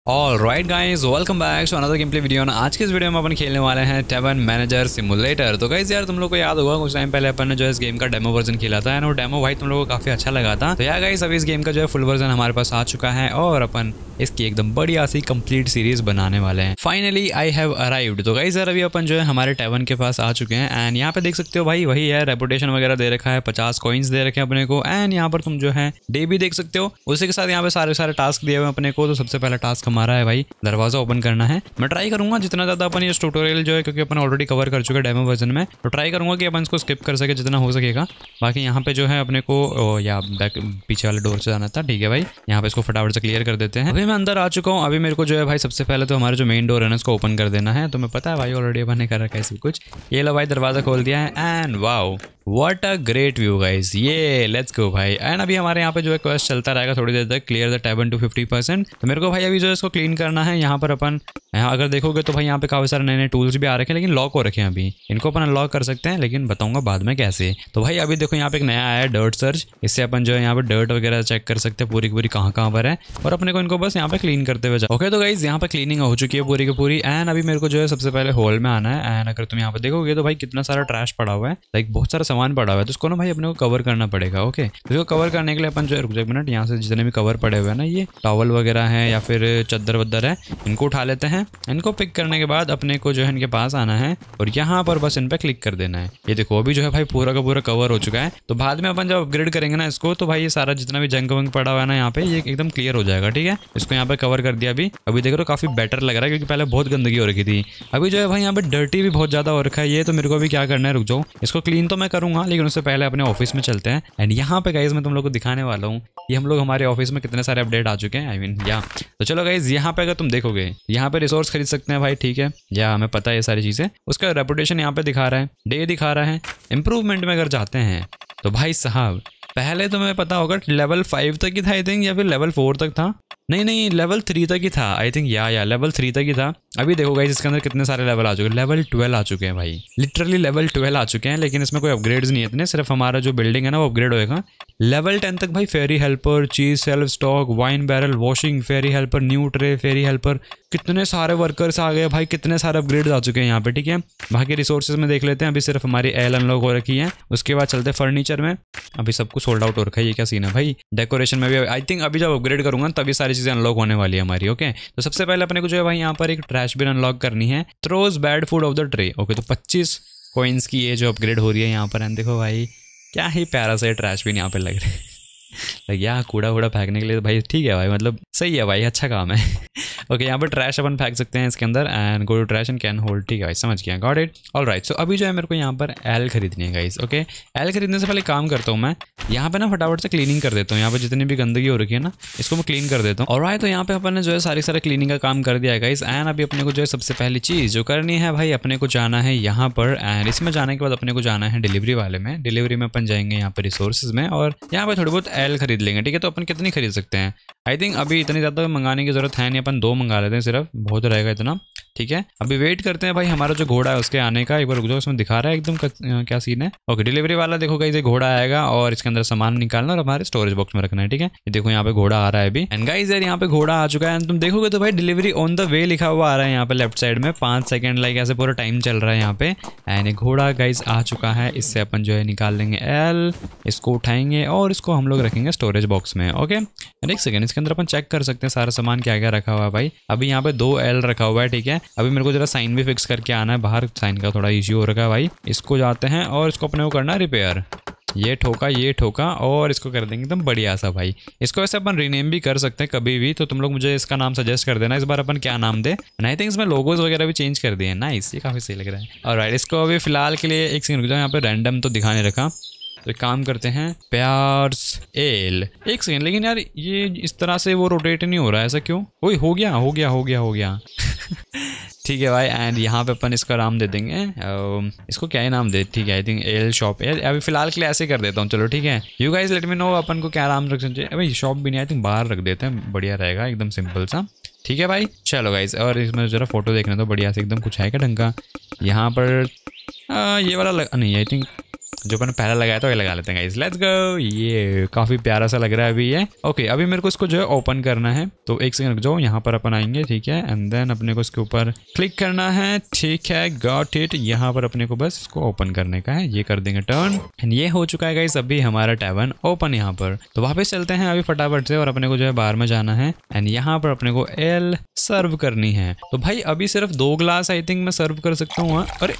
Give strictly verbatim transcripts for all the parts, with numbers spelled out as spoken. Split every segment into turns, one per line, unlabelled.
All right guys, welcome back to another game play video. आज के इस video में अपन खेलने वाले हैं टेवन मैनेजर सिमुलेटर। तो गाइज यार तुम लोग को याद होगा कुछ टाइम पहले अपन ने जो है इस गेम का डेमो वर्जन खेला था एंड वो डेमो भाई तुम लोगों को काफी अच्छा लगा था। तो यार गाइज अभी इस गेम का जो है फुल वर्जन हमारे पास आ चुका है और अपन इसकी एकदम बढ़िया सी कंप्लीट सीरीज बनाने वाले हैं। Finally I have arrived. तो गाइज यार अभी अपन जो है हमारे टेवन के पास आ चुके हैं एंड यहाँ पे देख सकते हो भाई वही है, रेपुटेशन वगैरह दे रखा है, पचास कॉइन्स दे रखे हैं अपने को एंड यहाँ पर तुम जो है डे भी देख सकते हो। उसी के साथ यहाँ पे सारे सारे टास्क दिए हुए अपने को। तो सबसे पहला टास्क हमारा है भाई दरवाजा ओपन करना है। मैं ट्राई करूंगा जितना ज्यादा अपन ये ट्यूटोरियल जो है, क्योंकि अपन ऑलरेडी कवर कर चुके हैं डेमो वर्जन में, तो ट्राई करूंगा कि अपन इसको स्किप कर सके जितना हो सकेगा। बाकी यहाँ पे जो है अपने को ओ, या बैक पीछे वाले डोर से जाना था, ठीक है भाई। यहाँ पे इसको फटाफट से क्लियर कर देते हैं। अभी मैं अंदर आ चुका हूँ। अभी मेरे को जो है भाई सबसे पहले तो हमारा जो मेन डोर है ना उसको ओपन कर देना है। तो मैं पता है भाई ऑलरेडी अपन ने कर रखा है सब कुछ। ये लो भाई दरवाजा खोल दिया है and wow what a great view guys. ये लेट्स गो भाई। एंड अभी हमारे यहाँ पे जो है क्वेस्ट चलता रहेगा थोड़ी देर तक, clear the tavern to fifty percent. तो मेरे को भाई अभी जो है इसको क्लीन करना है। यहाँ पर अपन यहाँ अगर देखोगे तो भाई यहाँ पे काफी सारे नए नए टूल्स भी आ रखे हैं, लेकिन लॉक हो रखे हैं। अभी इनको अपन अनलॉक कर सकते हैं, लेकिन बताऊंगा बाद में कैसे। तो भाई अभी देखो यहाँ पे एक नया आया है डर्ट सर्च। इससे अपन जो है यहाँ पे डर्ट वगैरह चेक कर सकते हैं पूरी की पूरी कहाँ कहाँ पर है, और अपने को इनको बस यहाँ पे क्लीन करते हुए जाओ। ओके तो गाइज यहाँ पे क्लीनिंग हो चुकी है पूरी की पूरी एंड अभी मेरे को जो है सबसे पहले हॉल में आना है। एंड अगर तुम यहाँ पे देखोगे तो भाई कितना सारा ट्रैश पड़ा हुआ है, लाइक बहुत सारा सामान पड़ा हुआ है। तो उसको ना भाई अपने को कवर करना पड़ेगा। ओके तो इसको कवर करने के लिए अपन जो है रुक जाओ एक मिनट, यहाँ से जितने भी कवर पड़े हुए हैं ना, ये टॉवल वगैरह है या फिर चद्दर वद्दर है, इनको उठा लेते हैं। इनको पिक करने के बाद अपने को जो है इनके पास आना है और यहाँ पर बस इन पे क्लिक कर देना है। ये देखो अभी जो है भाई पूरा का पूरा कवर हो चुका है। तो बाद में अपन जब अपग्रेड करेंगे ना इसको, तो भाई ये सारा जितना भी जंग वंग पड़ा हुआ है ना यहाँ पे, ये एकदम क्लियर हो जाएगा। ठीक है, इसको यहाँ पे कवर कर दिया। अभी अभी देखो तो काफी बेटर लग रहा है, क्योंकि पहले बहुत गंदगी हो रखी थी। अभी जो है भाई यहाँ पे डर्टी भी बहुत ज्यादा हो रखा है ये। तो मेरे को अभी क्या करना है, रुक जाओ, इसको क्लीन तो मैं करूंगा, लेकिन उससे पहले अपने ऑफिस में चलते हैं। एंड यहाँ पे गाइज मैं तुम लोग को दिखाने वाला हूँ ये हम लोग हमारे ऑफिस में कितने सारे अपडेट आ चुके हैं। आई मीन या तो चलो गाइज यहाँ पे अगर तुम देखोगे यहाँ पे रिसोर्स खरीद सकते हैं भाई। ठीक है, या हमें पता है ये सारी चीजें। उसका रेपुटेशन यहाँ पे दिखा रहा है, डे दिखा रहा है। इंप्रूवमेंट में अगर जाते हैं तो भाई साहब पहले तो मैं पता होगा लेवल फाइव तक ही था आई थिंक, या फिर लेवल फोर तक था। नहीं नहीं लेवल थ्री तक ही था आई थिंक, या या लेवल थ्री तक ही था। अभी देखो गाइस इसके अंदर कितने सारे लेवल आ चुके हैं। लेवल ट्वेल्व आ चुके हैं भाई, लिटरली लेवल ट्वेल्व आ चुके हैं। लेकिन इसमें कोई अपग्रेड्स नहीं है इतने, सिर्फ हमारा जो बिल्डिंग है ना वो अपग्रेड होएगा। लेवल टेन तक भाई fairy helper, cheese shelf stock, wine barrel, washing, fairy helper, new tray, fairy helper, कितने सारे वर्कर्स आ गए भाई, कितने सारे अपग्रेड्स आ चुके हैं यहाँ पे। ठीक है, बाकी रिसोर्सेज में देख लेते हैं। अभी सिर्फ हमारी एल अनलॉक हो रखी है। उसके बाद चलते फर्नीचर में। अभी सब कुछ सोल्ड आउट हो रखा है, ये क्या सीन है भाई। डेकोरेशन में भी आई थिंक अभी जब अपग्रेड करूंगा तभी सारी चीजें अनलॉक होने वाली है हमारी। ओके तो सबसे पहले अपने को जो है भाई यहाँ पर एक ट्रैश बिन अनलॉक करनी है। Throws bad food off the tray. Okay तो पच्चीस कॉइन्स की ये जो अपग्रेड हो रही है यहाँ पर। एंड देखो भाई क्या ही प्यारा सा ट्रैश बिन यहाँ पे लग रहा है। या कूड़ा वूड़ा फेंकने के लिए तो भाई ठीक है भाई, मतलब सही है भाई, अच्छा काम है। ओके यहाँ पर ट्रैश अपन फेंक सकते हैं इसके अंदर and go to trash and can hold. ठीक है भाई समझ गया, got it. All right so अभी जो है मेरे को यहाँ पर एल खरीदनी है गाइस। ओके एल खरीदने से पहले काम करता हूँ मैं यहाँ पे ना फटाफट से क्लीनिंग कर देता हूँ। यहाँ पे जितनी भी गंदगी हो रखी है ना इसको मैं क्लीन कर देता हूँ। और तो यहाँ पे अपन ने जो है सारी सारे क्लीनिंग का काम कर दिया है गाइस। एंड अभी अपने को जो है सबसे पहली चीज जो करनी है भाई, अपने को जाना है यहाँ पर एंड इसमें जाने के बाद अपने को जाना है डिलीवरी वाले में। डिलीवरी में अपन जाएंगे यहाँ पर रिसोर्सेज में और यहाँ पे थोड़ी बहुत एल खरीद लेंगे। ठीक है, तो अपन कितनी खरीद सकते हैं, आई थिंक अभी इतनी ज़्यादा मंगाने की जरूरत है नहीं, अपन दो मंगा लेते हैं सिर्फ, बहुत रहेगा इतना। ठीक है, अभी वेट करते हैं भाई हमारा जो घोड़ा है उसके आने का। एक बार रुक जाओ, इसमें दिखा रहा है एकदम क्या सीन है। ओके डिलीवरी वाला देखो गाइस ये घोड़ा आएगा और इसके अंदर सामान निकालना और हमारे स्टोरेज बॉक्स में रखना है। ठीक है, ये देखो यहाँ पे घोड़ा आ रहा है अभी। एंड गाइस यार यहाँ पे घोड़ा आ चुका है। तुम देखोगे तो भाई डिलीवरी ऑन द वे लिखा हुआ आ रहा है यहाँ पे लेफ्ट साइड में, पाँच सेकंड लाइक ऐसे पूरा टाइम चल रहा है यहाँ पे। एंड एक घोड़ा गाइस आ चुका है। इससे अपन जो है निकाल लेंगे एल, इसको उठाएंगे और इसको हम लोग रखेंगे स्टोरेज बॉक्स में। ओके एक सेकंड, इसके अंदर अपन चेक कर सकते हैं सारा सामान क्या क्या रखा हुआ है भाई। अभी यहाँ पे दो एल रखा हुआ है। ठीक है, अभी मेरे को जरा साइन भी फिक्स करके आना है बाहर, साइन का थोड़ा इश्यू हो रखा है भाई। इसको जाते हैं और इसको अपने को करना है रिपेयर। ये ठोका ये ठोका और इसको कर देंगे एकदम बढ़िया सा भाई। इसको वैसे अपन रीनेम भी कर सकते हैं कभी भी, तो तुम लोग मुझे इसका नाम सजेस्ट कर देना इस बार अपन क्या नाम दे। आई थिंक इसमें लोगोज वगैरह भी चेंज कर दिए हैं। नाइस, ये काफी सही लग रहा है। ऑलराइट इसको अभी फिलहाल के लिए एक सेकंड रुक जाओ, यहाँ पे रैंडम तो दिखाने रखा, तो एक काम करते हैं प्यार्स एल। एक सेकंड, लेकिन यार ये इस तरह से वो रोटेट नहीं हो रहा है, ऐसा क्यों? ओए हो गया हो गया हो गया हो गया ठीक है भाई। एंड यहाँ पे अपन इसका नाम दे देंगे, इसको क्या ही नाम दे। ठीक है, I think L shop L. अभी फिलहाल के लिए ऐसे कर देता हूँ, चलो ठीक है। You guys let me know अपन को क्या नाम रख सकते हैं। भाई शॉप भी नहीं, आई थिंक बाहर रख देते हैं, बढ़िया रहेगा एकदम सिंपल सा। ठीक है भाई चलो गाइस, और इसमें जरा फोटो देखना तो बढ़िया से एकदम कुछ है क्या ढंग का। यहाँ पर आ, ये वाला लग... नहीं आई थिंक जो अपन पहला लगाया था वही लगा लेते हैं गाइस। लेट्स गो। ये काफी प्यारा सा लग रहा है अभी ये। ओके अभी मेरे को इसको जो है ओपन करना है, तो एक सेकंड रुक जाओ, यहाँ पर अपन आएंगे ठीक है, एंड देन अपने को इसके ऊपर क्लिक करना है ठीक है, गॉट इट। यहाँ पर अपने को बस इसको ओपन करने का है, ये कर देंगे टर्न एंड ये हो चुका है गाइस अभी हमारा टैवर्न ओपन यहाँ पर। तो वापस चलते हैं अभी फटाफट से और अपने को जो है बाहर में जाना है एंड यहाँ पर अपने को एल सर्व करनी है। तो भाई अभी सिर्फ दो ग्लास आई थिंक मैं सर्व कर सकता हूँ। अरे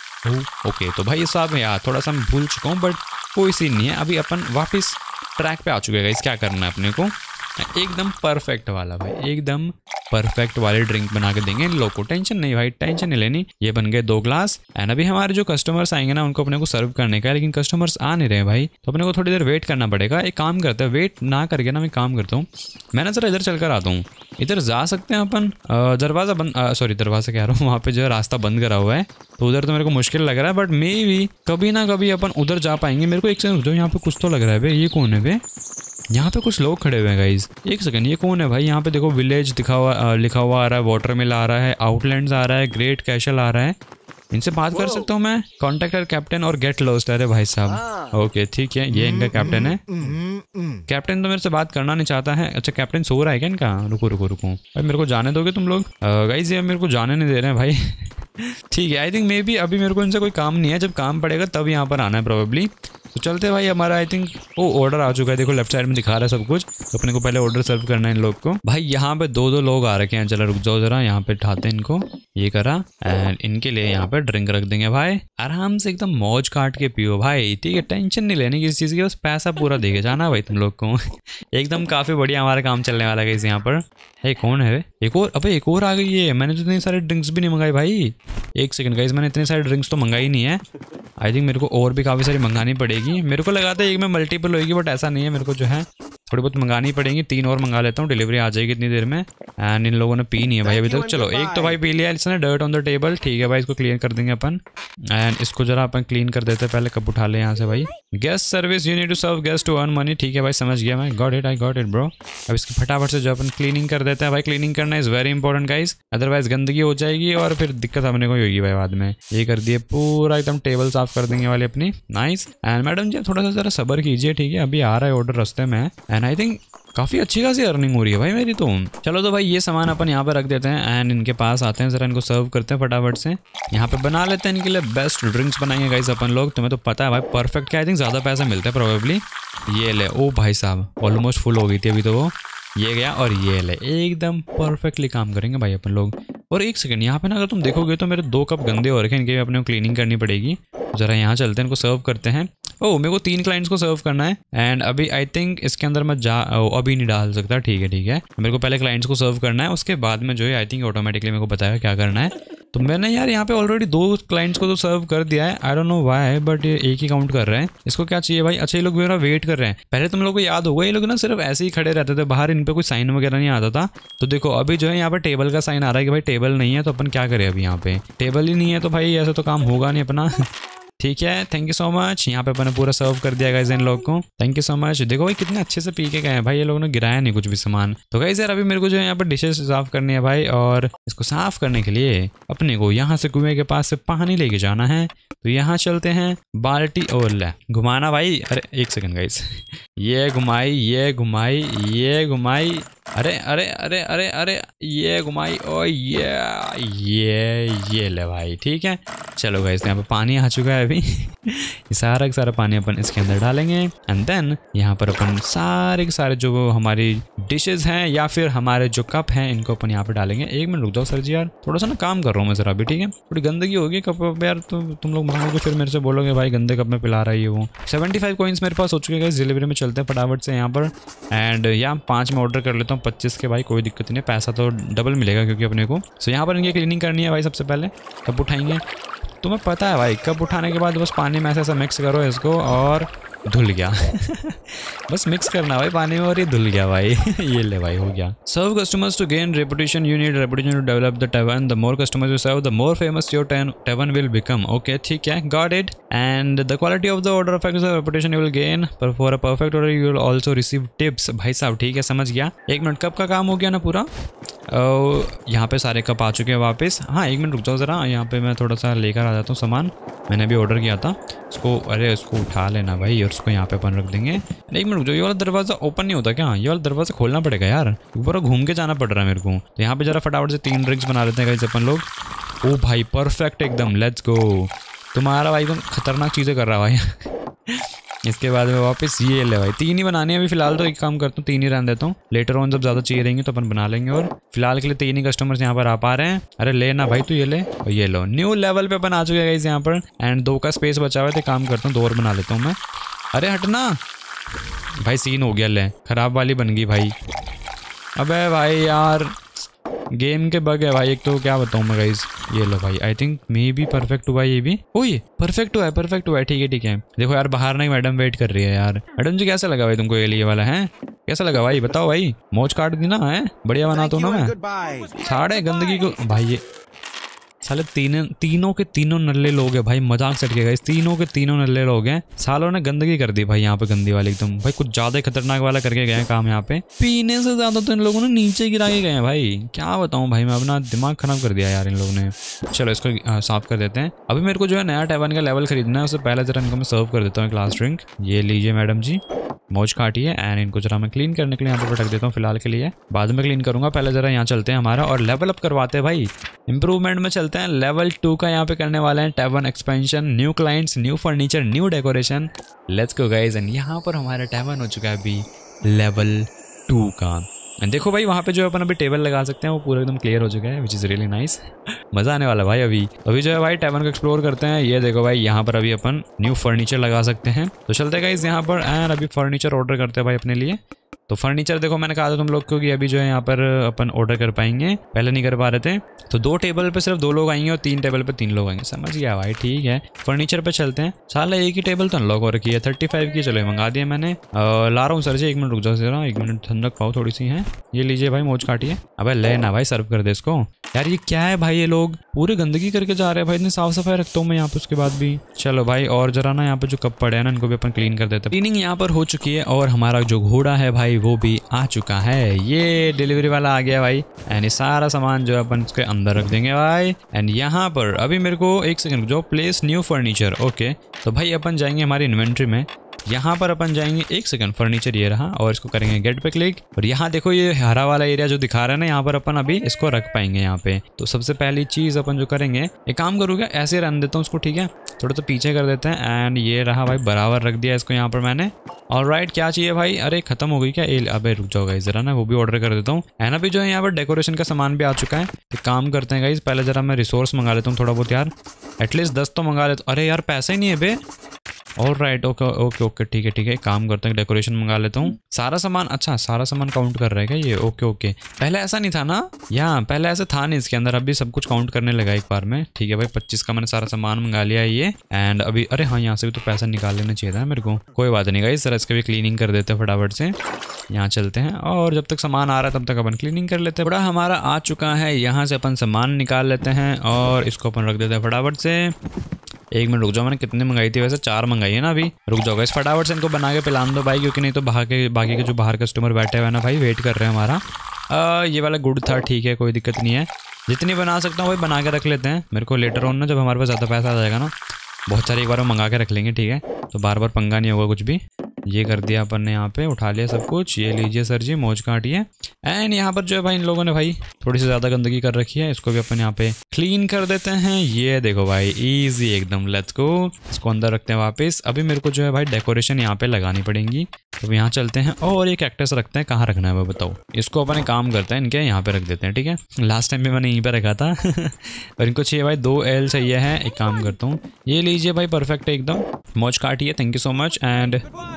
ओके तो भाई साहब यार थोड़ा सा मैं भूल चुका हूँ, बट कोई सीन नहीं है। अभी अपन वापस ट्रैक पे आ चुके हैं गाइस। क्या करना है अपने को, एकदम परफेक्ट वाला भाई, एकदम परफेक्ट वाले ड्रिंक बना के देंगे इन लोग को। टेंशन नहीं भाई, टेंशन नहीं लेनी। ये बन गए दो ग्लास एंड अभी हमारे जो कस्टमर्स आएंगे ना उनको अपने को सर्व करने का है, लेकिन कस्टमर्स आ नहीं रहे भाई, तो अपने को थोड़ी देर वेट करना पड़ेगा। एक काम करते हैं, वेट ना करके ना मैं काम करता हूँ, मैं ना जरा इधर चल कर आता हूँ। इधर जा सकते हैं अपन, दरवाजा बंद, सॉरी दरवाजा कह रहा हूँ, वहाँ पे जो है रास्ता बंद करा हुआ है, तो उधर तो मेरे को मुश्किल लग रहा है, बट मे भी कभी ना कभी अपन उधर जा पाएंगे। मेरे को एक सेकंड जो यहाँ पे कुछ तो लग रहा है भाई, ये कौन है भाई? यहाँ पे कुछ लोग खड़े हुए हैं गाइज, एक सेकंड ये कौन है भाई? यहाँ पे देखो विलेज दिखा हुआ लिखा हुआ आ रहा है, वाटर मिल आ रहा है, आउटलैंड्स आ रहा है, ग्रेट कैशल आ रहा है। इनसे बात कर सकता हूँ मैं? कॉन्टेक्ट कैप्टन और गेट लॉस्ट। अरे भाई साहब ओके ठीक है, ये इनका कैप्टन है। कैप्टन तो मेरे से बात करना नहीं चाहता है। अच्छा कैप्टन सो रहा है क्या इनका? रुको रुको रुको भाई, मेरे को जाने दोगे तुम लोग? गाइज ये मेरे को जाने नहीं दे रहे हैं भाई। ठीक है आई थिंक मे बी अभी मेरे को इनसे कोई काम नहीं है, जब काम पड़ेगा तब यहाँ पर आना है प्रोबेबली। तो चलते भाई, हमारा आई थिंक ओ ऑर्डर आ चुका है, देखो लेफ्ट साइड में दिखा रहा है सब कुछ। तो अपने को पहले ऑर्डर सर्व करना है इन लोग को। भाई यहाँ पे दो दो लोग आ रखे हैं, चलो रुक जाओ जरा, यहाँ पे उठाते हैं इनको, ये करा एंड इनके लिए यहाँ पे ड्रिंक रख देंगे भाई। आराम से एकदम मौज काट के पियो भाई, ठीक है, टेंशन नहीं लेनी किसी चीज़ की, बस पैसा पूरा देके जाना भाई तुम लोग को। एकदम काफ़ी बढ़िया हमारा काम चलने वाला है यहाँ पर। है कौन है? एक और, अबे एक और आ गई है। मैंने तो इतने सारे ड्रिंक्स भी नहीं मंगाए भाई। एक सेकंड गाइस, मैंने इतने सारे ड्रिंक्स तो मंगाई नहीं है। आई थिंक मेरे को और भी काफ़ी सारी मंगानी पड़ेगी। मेरे को लगा था एक में मल्टीपल होगी, बट ऐसा नहीं है। मेरे को जो है थोड़ी बहुत मंगानी पड़ेंगी, तीन और मंगा लेता हूँ, डिलीवरी आ जाएगी इतनी देर में। एंड इन लोगों ने पी नहीं है भाई अभी तक। चलो एक तो भाई पी लिया इसने, डर्ट ऑन द टेबल, ठीक है भाई, इसको क्लीन कर देंगे अपन। एंड इसको जरा अपन क्लीन कर देते हैं पहले। कब उठा ले यहाँ से भाई? Guest service, you need to serve guest to earn money, ठीक है भाई समझ गया मैं, got it, I got it bro. अब इसकी फटाफट से जो अपन क्लीनिंग कर देते हैं भाई। क्लीनिंग करना is very important guys, otherwise गंदगी हो जाएगी और फिर दिक्कत अपने को ही होगी भाई बाद में। ये कर दिए पूरा, एकदम टेबल साफ कर देंगे वाले अपनी, नाइस। एंड मैडम जी थोड़ा सा जरा सब्र कीजिए, ठीक है, अभी आ रहा है ऑर्डर रास्ते में। एंड आई थिंक काफ़ी अच्छी खासी अर्निंग हो रही है भाई मेरी तो। चलो तो भाई ये सामान अपन यहाँ पे रख देते हैं एंड इनके पास आते हैं, जरा इनको सर्व करते हैं फटाफट से। यहाँ पे बना लेते हैं इनके लिए बेस्ट ड्रिंक्स बनाएंगे गाइस अपन लोग। तुम्हें तो पता है भाई परफेक्ट क्या, आई थिंक ज़्यादा पैसा मिलता है प्रोबेबली। ये ले, ओ भाई साहब ऑलमोस्ट फुल हो गई थी अभी तो वो, ये गया और ये ले, एकदम परफेक्टली काम करेंगे भाई अपन लोग। और एक सेकंड यहाँ पे ना अगर तुम देखोगे तो मेरे दो कप गंदे हो रखे हैं, इनके भी अपने को क्लीनिंग करनी पड़ेगी। जरा यहाँ चलते हैं, इनको सर्व करते हैं। ओह मेरे को तीन क्लाइंट्स को सर्व करना है एंड अभी आई थिंक इसके अंदर मैं जा ओ, अभी नहीं डाल सकता, ठीक है ठीक है। मेरे को पहले क्लाइंट्स को सर्व करना है, उसके बाद में जो है आई थिंक ऑटोमेटिकली मेरे को बताया क्या करना है। तो मैंने यार यहाँ पे ऑलरेडी दो क्लाइंट्स को तो सर्व कर दिया है, I don't know why, but ये एक ही काउंट कर रहे हैं। इसको क्या चाहिए भाई? अच्छा ये लोग मेरा वेट कर रहे हैं। पहले तुम लोग को याद होगा ये लोग ना सिर्फ ऐसे ही खड़े रहते थे बाहर, इन पे कोई साइन वगैरह नहीं आता था। तो देखो अभी जो है यहाँ पे टेबल का साइन आ रहा है कि भाई टेबल नहीं है, तो अपन क्या करें अभी? यहाँ पे टेबल ही नहीं है तो भाई ऐसा तो काम होगा नहीं अपना। ठीक है, थैंक यू सो मच। यहाँ पे अपन ने पूरा सर्व कर दिया गाइस इन लोग को, थैंक यू सो मच। देखो भाई कितने अच्छे से पी के गए हैं भाई, ये लोगों ने गिराया नहीं कुछ भी सामान। तो गाइस यार अभी मेरे को जो है यहाँ पर डिशेस साफ करनी है भाई, और इसको साफ करने के लिए अपने को यहाँ से कुएं के पास से पानी लेके जाना है। तो यहाँ चलते हैं, बाल्टी और ले घुमाना भाई। अरे एक सेकंड गाइस, ये घुमाई, ये घुमाई, ये घुमाई, अरे अरे अरे अरे अरे ये घुमाई, ओ ये ये ये ले भाई, ठीक है। चलो गाइस यहाँ पे पानी आ चुका है अभी। ये सारा का सारा पानी अपन इसके अंदर डालेंगे एंड देन यहाँ पर अपन सारे के सारे जो हमारी डिशेस हैं या फिर हमारे जो कप हैं इनको अपन यहाँ पे डालेंगे। एक मिनट रुक जाओ सर जी यार, थोड़ा सा ना काम कर रहा हूँ मैं जरा अभी, ठीक है। थोड़ी गंदगी होगी कप यार, तो तुम लोग मांगोगे फिर मेरे से बोलोगे भाई गंदे कप में पिला रहा है वो। सेवेंटी फाइव कॉइन्स मेरे पास हो चुके हैं, डिलीवरी में चलते हैं फटाफट से यहाँ पर। एंड या पाँच में ऑर्डर कर लेता हूँ पच्चीस के भाई, कोई दिक्कत नहीं, पैसा तो डबल मिलेगा क्योंकि अपने को। सो यहाँ पर इनकी क्लीनिंग करनी है भाई। सबसे पहले कप उठाएंगे, तुम्हें पता है भाई कप उठाने के बाद बस पानी में ऐसा ऐसा मिक्स करो इसको और धुल गया। बस मिक्स करना भाई पानी में और ये धुल गया भाई। ये ले भाई हो गया। Serve customers to gain reputation, you need reputation to develop the tavern, the more customers you serve the more famous your tavern will become. Okay ठीक है, got it. And the quality of the order affects the reputation you will gain, पर for a perfect order you will also receive tips. भाई साहब ठीक है समझ गया। एक मिनट, कब का काम हो गया ना पूरा? यहाँ पे सारे कप आ चुके हैं वापस। हाँ एक मिनट रुक जाओ ज़रा, यहाँ पे मैं थोड़ा सा लेकर आ जाता हूँ सामान, मैंने भी ऑर्डर किया था इसको। अरे उसको उठा लेना भाई और उसको यहाँ पे अपन रख देंगे। एक मिनट रुक जाओ, ये वाला दरवाज़ा ओपन नहीं होता क्या? ये वाला दरवाज़ा खोलना पड़ेगा यार, ऊपर घूम के जाना पड़ रहा है मेरे को। तो यहाँ पे जरा फटाफट से तीन ड्रिंक्स बना लेते हैं गाइस अपन लोग। ओ भाई परफेक्ट एकदम, लेट्स गो। तुम्हारा भाई तुम खतरनाक चीज़ें कर रहा है भाई। इसके बाद में वापस ये ले भाई, तीन ही बनाने हैं अभी फिलहाल। तो एक काम करता हूँ तीन ही रहने देता हूँ, लेटर ऑन जब ज़्यादा चाहिए रहेंगे तो अपन बना लेंगे। और फिलहाल के लिए तीन ही कस्टमर्स यहाँ पर आ पा रहे हैं। अरे लेना भाई तू, ये ले और ये लो। न्यू लेवल पे अपन आ चुके हैं यहाँ पर, एंड दो का स्पेस बचा हुआ है। तो काम करता हूँ दो और बना लेता हूँ मैं। अरे हटना भाई, सीन हो गया, ले खराब वाली बन गई भाई। अबे भाई यार गेम के बग है भाई एक तो, क्या बताऊँ मैं गाइस। ये लो भाई, I think maybe perfect हुआ ये भी। ओ ये परफेक्ट हुआ है, परफेक्ट हुआ है, ठीक है ठीक है। देखो यार बाहर नहीं मैडम वेट कर रही है यार। मैडम जी कैसा लगा भाई तुमको ये लिए वाला है? कैसा लगा भाई बताओ भाई, मौज काट दी ना है? बढ़िया बनाता हूँ ना मैं, छाड़े गंदगी को भाई। ये साले तीन तीनों के तीनों नल्ले लोग हैं भाई, मजाक सट के गाइस, तीनों के तीनों नल्ले लोग हैं। सालों ने गंदगी कर दी भाई यहाँ पे, गंदी वाली एकदम भाई, कुछ ज्यादा खतरनाक वाला करके गए हैं काम यहाँ पे। पीने से ज्यादा तो इन लोगों ने नीचे गिरा के गए हैं भाई, क्या बताऊं भाई मैं, अपना दिमाग खराब कर दिया यार इन लोगों ने। चलो इसको आ, साफ कर देते हैं। अभी मेरे को जो है नया टैवन का लेवल खरीदना है, उससे पहले जरा इनको मैं सर्व कर देता हूँ ग्लास ड्रिंक। ये लीजिए मैडम जी, मौज काटिए। एंड इनको जरा मैं क्लीन करने के लिए यहाँ पर रख देता हूँ फिलहाल के लिए, बाद में क्लीन करूंगा। पहले जरा यहाँ चलते हैं हमारा और लेवल अप करवाते हैं भाई, इंप्रूवमेंट में चलते हैं। लेवल टू का यहाँ पे करने वाले हैं tavern expansion, new clients, new furniture, new decoration. Let's go guys. And यहाँ पर हमारा टैवन हो चुका है अभी लेवल टू का। देखो भाई वहाँ पे जो है अपन अभी टेबल लगा सकते हैं, वो पूरा एकदम क्लियर हो चुका है, विच इज़ रियली नाइस। मज़ा आने वाला भाई अभी। अभी जो है भाई टैवन को एक्सप्लोर करते हैं। ये देखो भाई यहाँ पर अभी अपन न्यू फर्नीचर लगा सकते हैं, तो चलते हैं गाइस यहाँ पर। एंड अभी फर्नीचर ऑर्डर करते हैं भाई अपने लिए। तो फर्नीचर देखो मैंने कहा था तुम लोग को कि अभी जो है यहाँ पर अपन ऑर्डर कर पाएंगे, पहले नहीं कर पा रहे थे। तो दो टेबल पे सिर्फ दो लोग आएंगे और तीन टेबल पे तीन लोग आएंगे, समझ गया भाई, ठीक है। फर्नीचर पे चलते हैं। साला एक ही टेबल तो अनलॉक हो रखी है, थर्टी फाइव की। चलो मंगा दिया मैंने, आ, ला रहा हूँ सर जी, एक मिनट रुक जाओ जरा, एक मिनट ठंडक पाओ थोड़ी सी है। ये लीजिए भाई मौज काटिए। अबे लेना भाई, सर्व कर दे इसको। यार ये क्या है भाई, ये लोग पूरी गंदगी करके जा रहे हैं भाई, इतनी साफ सफाई रखता हूँ मैं यहाँ पे उसके बाद भी। चलो भाई और जरा ना यहाँ पे जो कप पड़े हैं ना, इनको भी अपन क्लीन कर देते हैं। क्लीनिंग यहाँ पर हो चुकी है और हमारा जो घोड़ा है भाई वो भी आ चुका है। ये डिलीवरी वाला आ गया भाई। एंड ये सारा सामान जो है अपन उसके अंदर रख देंगे भाई। एंड यहाँ पर अभी मेरे को एक सेकंड जो प्लेस न्यू फर्नीचर, ओके। तो भाई अपन जाएंगे हमारी इन्वेंट्री में, यहाँ पर अपन जाएंगे, एक सेकंड, फर्नीचर ये रहा, और इसको करेंगे गेट पे क्लिक। और यहाँ देखो ये हरा वाला एरिया जो दिखा रहा है ना, यहाँ पर अपन अभी इसको रख पाएंगे यहाँ पे। तो सबसे पहली चीज अपन जो करेंगे, एक काम करूँगा ऐसे रन देता हूँ उसको, ठीक है, थोड़ा सा पीछे कर देते हैं। एंड ये रहा भाई, बराबर रख दिया इसको यहाँ पर मैंने। ऑलराइट, क्या चाहिए भाई? अरे खत्म हो गई क्या? ए, अबे रुक जाओ गाइस जरा ना, वो भी ऑर्डर कर देता हूँ। एंड अभी जो है यहाँ पर डेकोरेशन का सामान भी आ चुका है। एक काम करते हैं गाइस, पहले जरा मैं रिसोर्स मंगा लेता हूँ थोड़ा बहुत यार, एटलीस्ट दस तो मंगा लेता हूँ। अरे यार पैसा ही नहीं है बे। All right, okay okay okay, ठीक है ठीक है, काम करते हैं डेकोरेशन मंगा लेता हूँ। सारा सामान, अच्छा सारा सामान काउंट कर रहा है क्या ये? ओके ओके, पहले ऐसा नहीं था ना, यहाँ पहले ऐसा था नहीं इसके अंदर, अभी सब कुछ काउंट करने लगा एक बार में। ठीक है भाई, पच्चीस का मैंने सारा सामान मंगा लिया है ये। एंड अभी अरे हाँ, यहाँ से भी तो पैसा निकाल लेना चाहिए था मेरे को, कोई बात नहीं गाइस, सर इसका भी क्लीनिंग कर देते हैं फटाफट से। यहाँ चलते हैं और जब तक सामान आ रहा है तब तक अपन क्लीनिंग कर लेते हैं। बड़ा हमारा आ चुका है, यहाँ से अपन सामान निकाल लेते हैं और इसको अपन रख देते हैं फटाफट से। एक मिनट रुक जाओ, मैंने कितनी मंगाई थी वैसे? चार मंगाई है ना अभी। रुक जाओ गाइस, फटाफट से इनको बना के पिलान दो भाई, क्योंकि नहीं तो बाकी बाकी के जो बाहर कस्टमर बैठे हुए हैं ना भाई, वेट कर रहे हैं हमारा। आ, ये वाला गुड था, ठीक है कोई दिक्कत नहीं है, जितनी बना सकता हूँ भाई बना के रख लेते हैं। मेरे को लेटर ऑन ना, जब हमारे पास ज़्यादा पैसा आ जाएगा ना, बहुत सारे एक बार मंगा के रख लेंगे, ठीक है, तो बार बार पंगा नहीं होगा कुछ भी। ये कर दिया अपन ने, यहाँ पे उठा लिया सब कुछ। ये लीजिए सर जी, मौज काटिए। एंड यहाँ पर जो है भाई इन लोगों ने भाई थोड़ी सी ज़्यादा गंदगी कर रखी है, इसको भी अपन यहाँ पे क्लीन कर देते हैं। ये देखो भाई, इजी एकदम, लेट्स गो। इसको अंदर रखते हैं वापस। अभी मेरे को जो है भाई डेकोरेशन यहाँ पे लगानी पड़ेगी, तो यहाँ चलते हैं और एक कैक्टस रखते हैं। कहाँ रखना है वो बताओ? इसको अपन काम करते हैं, इनके यहाँ पे रख देते हैं, ठीक है। लास्ट टाइम भी मैंने यहीं पे रखा था और इनको चाहिए भाई दो एल चाहिए है। एक काम करता हूँ, ये लीजिए भाई, परफेक्ट है एकदम, मौज काटिए, thank you so much. And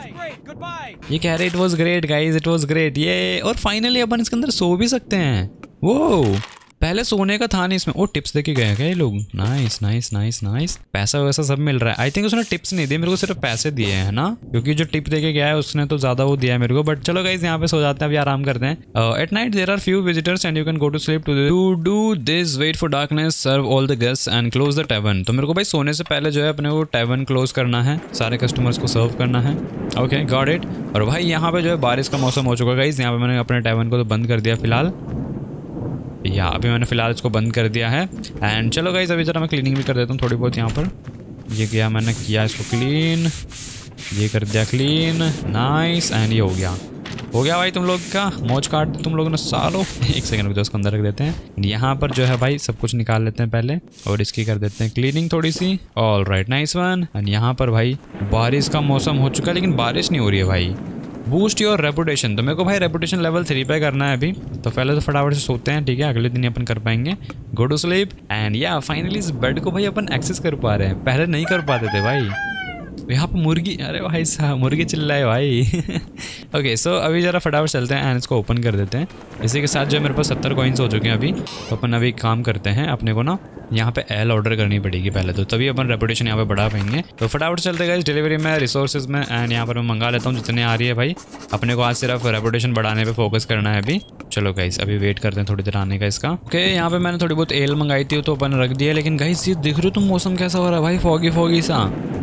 ये कह रहे it was great guys, it was great. ये और फाइनली अपन इसके अंदर सो भी सकते हैं। वो पहले सोने का था नहीं इसमें। ओ टिप्स देके गए क्या ये लोग? नाइस नाइस नाइस नाइस, पैसा वैसा सब मिल रहा है। आई थिंक उसने टिप्स नहीं दिए मेरे को, सिर्फ पैसे दिए हैं ना, क्योंकि जो टिप देके गया है उसने तो ज्यादा वो दिया है मेरे को। बट चलो गाइस, यहाँ पे सो जाते हैं, अभी आराम करते हैं। At night there are few visitors and you can go to sleep. To do this wait for darkness, serve all the guests and close the tavern. तो मेरे को भाई सोने से पहले जो है अपने वो टैवर्न क्लोज करना है, सारे कस्टमर्स को सर्व करना है। Okay got it. और भाई यहाँ पे जो है बारिश का मौसम हो चुका है गाइस, यहाँ पे मैंने अपने टैवर्न को तो बंद कर दिया फिलहाल। या अभी मैंने फिलहाल इसको बंद कर दिया है। एंड चलो गाइस अभी जरा मैं क्लीनिंग भी कर देता हूँ थोड़ी बहुत यहाँ पर। ये किया मैंने, किया इसको क्लीन, ये कर दिया क्लीन, नाइस। एंड ये हो गया हो गया भाई तुम लोग का मौज काट दी तुम लोगों ने सालों। एक सेकंड रुक जाओ, इसको अंदर रख देते हैं। यहाँ पर जो है भाई सब कुछ निकाल लेते हैं पहले और इसकी कर देते हैं क्लीनिंग थोड़ी सी। All right, nice one. And यहाँ पर भाई बारिश का मौसम हो चुका है लेकिन बारिश नहीं हो रही है भाई। बूस्ट योर रेपुटेशन, तो मेरे को भाई रेपुटेशन लेवल थ्री पे करना है अभी, तो पहले तो फटाफट से सोते हैं, ठीक है, अगले दिन अपन कर पाएंगे। Go to sleep. एंड या फाइनली इस बेड को भाई अपन एक्सेस कर पा रहे हैं, पहले नहीं कर पाते थे भाई। यहाँ पर मुर्गी, अरे भाई साहब मुर्गी चिल्लाए भाई। ओके सो अभी ज़रा फटाफट चलते हैं एंड इसको ओपन कर देते हैं। इसी के साथ जो मेरे पास सत्तर कॉइन्स हो चुके हैं अभी, तो अपन अभी काम करते हैं, अपने को ना यहाँ पे एल ऑर्डर करनी पड़ेगी पहले तो, तभी अपन रेपुटेशन यहाँ पे बढ़ा पाएंगे। तो फटाफट चलते गए डिलीवरी में, रिसोर्सेज में। एंड यहाँ पर मैं मंगा लेता हूँ जितने आ रही है भाई, अपने को आज सिर्फ रेपुटेशन बढ़ाने पे फोकस करना है अभी। चलो गाइस अभी वेट करते हैं थोड़ी देर आने का इसका। ओके यहाँ पे मैंने थोड़ी बहुत एल मंगाई थी तो अपन रख दिया, लेकिन गाइस ये देख रहे हो तुम मौसम कैसा हो रहा है भाई, फॉगी फॉगी सा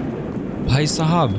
भाई साहब।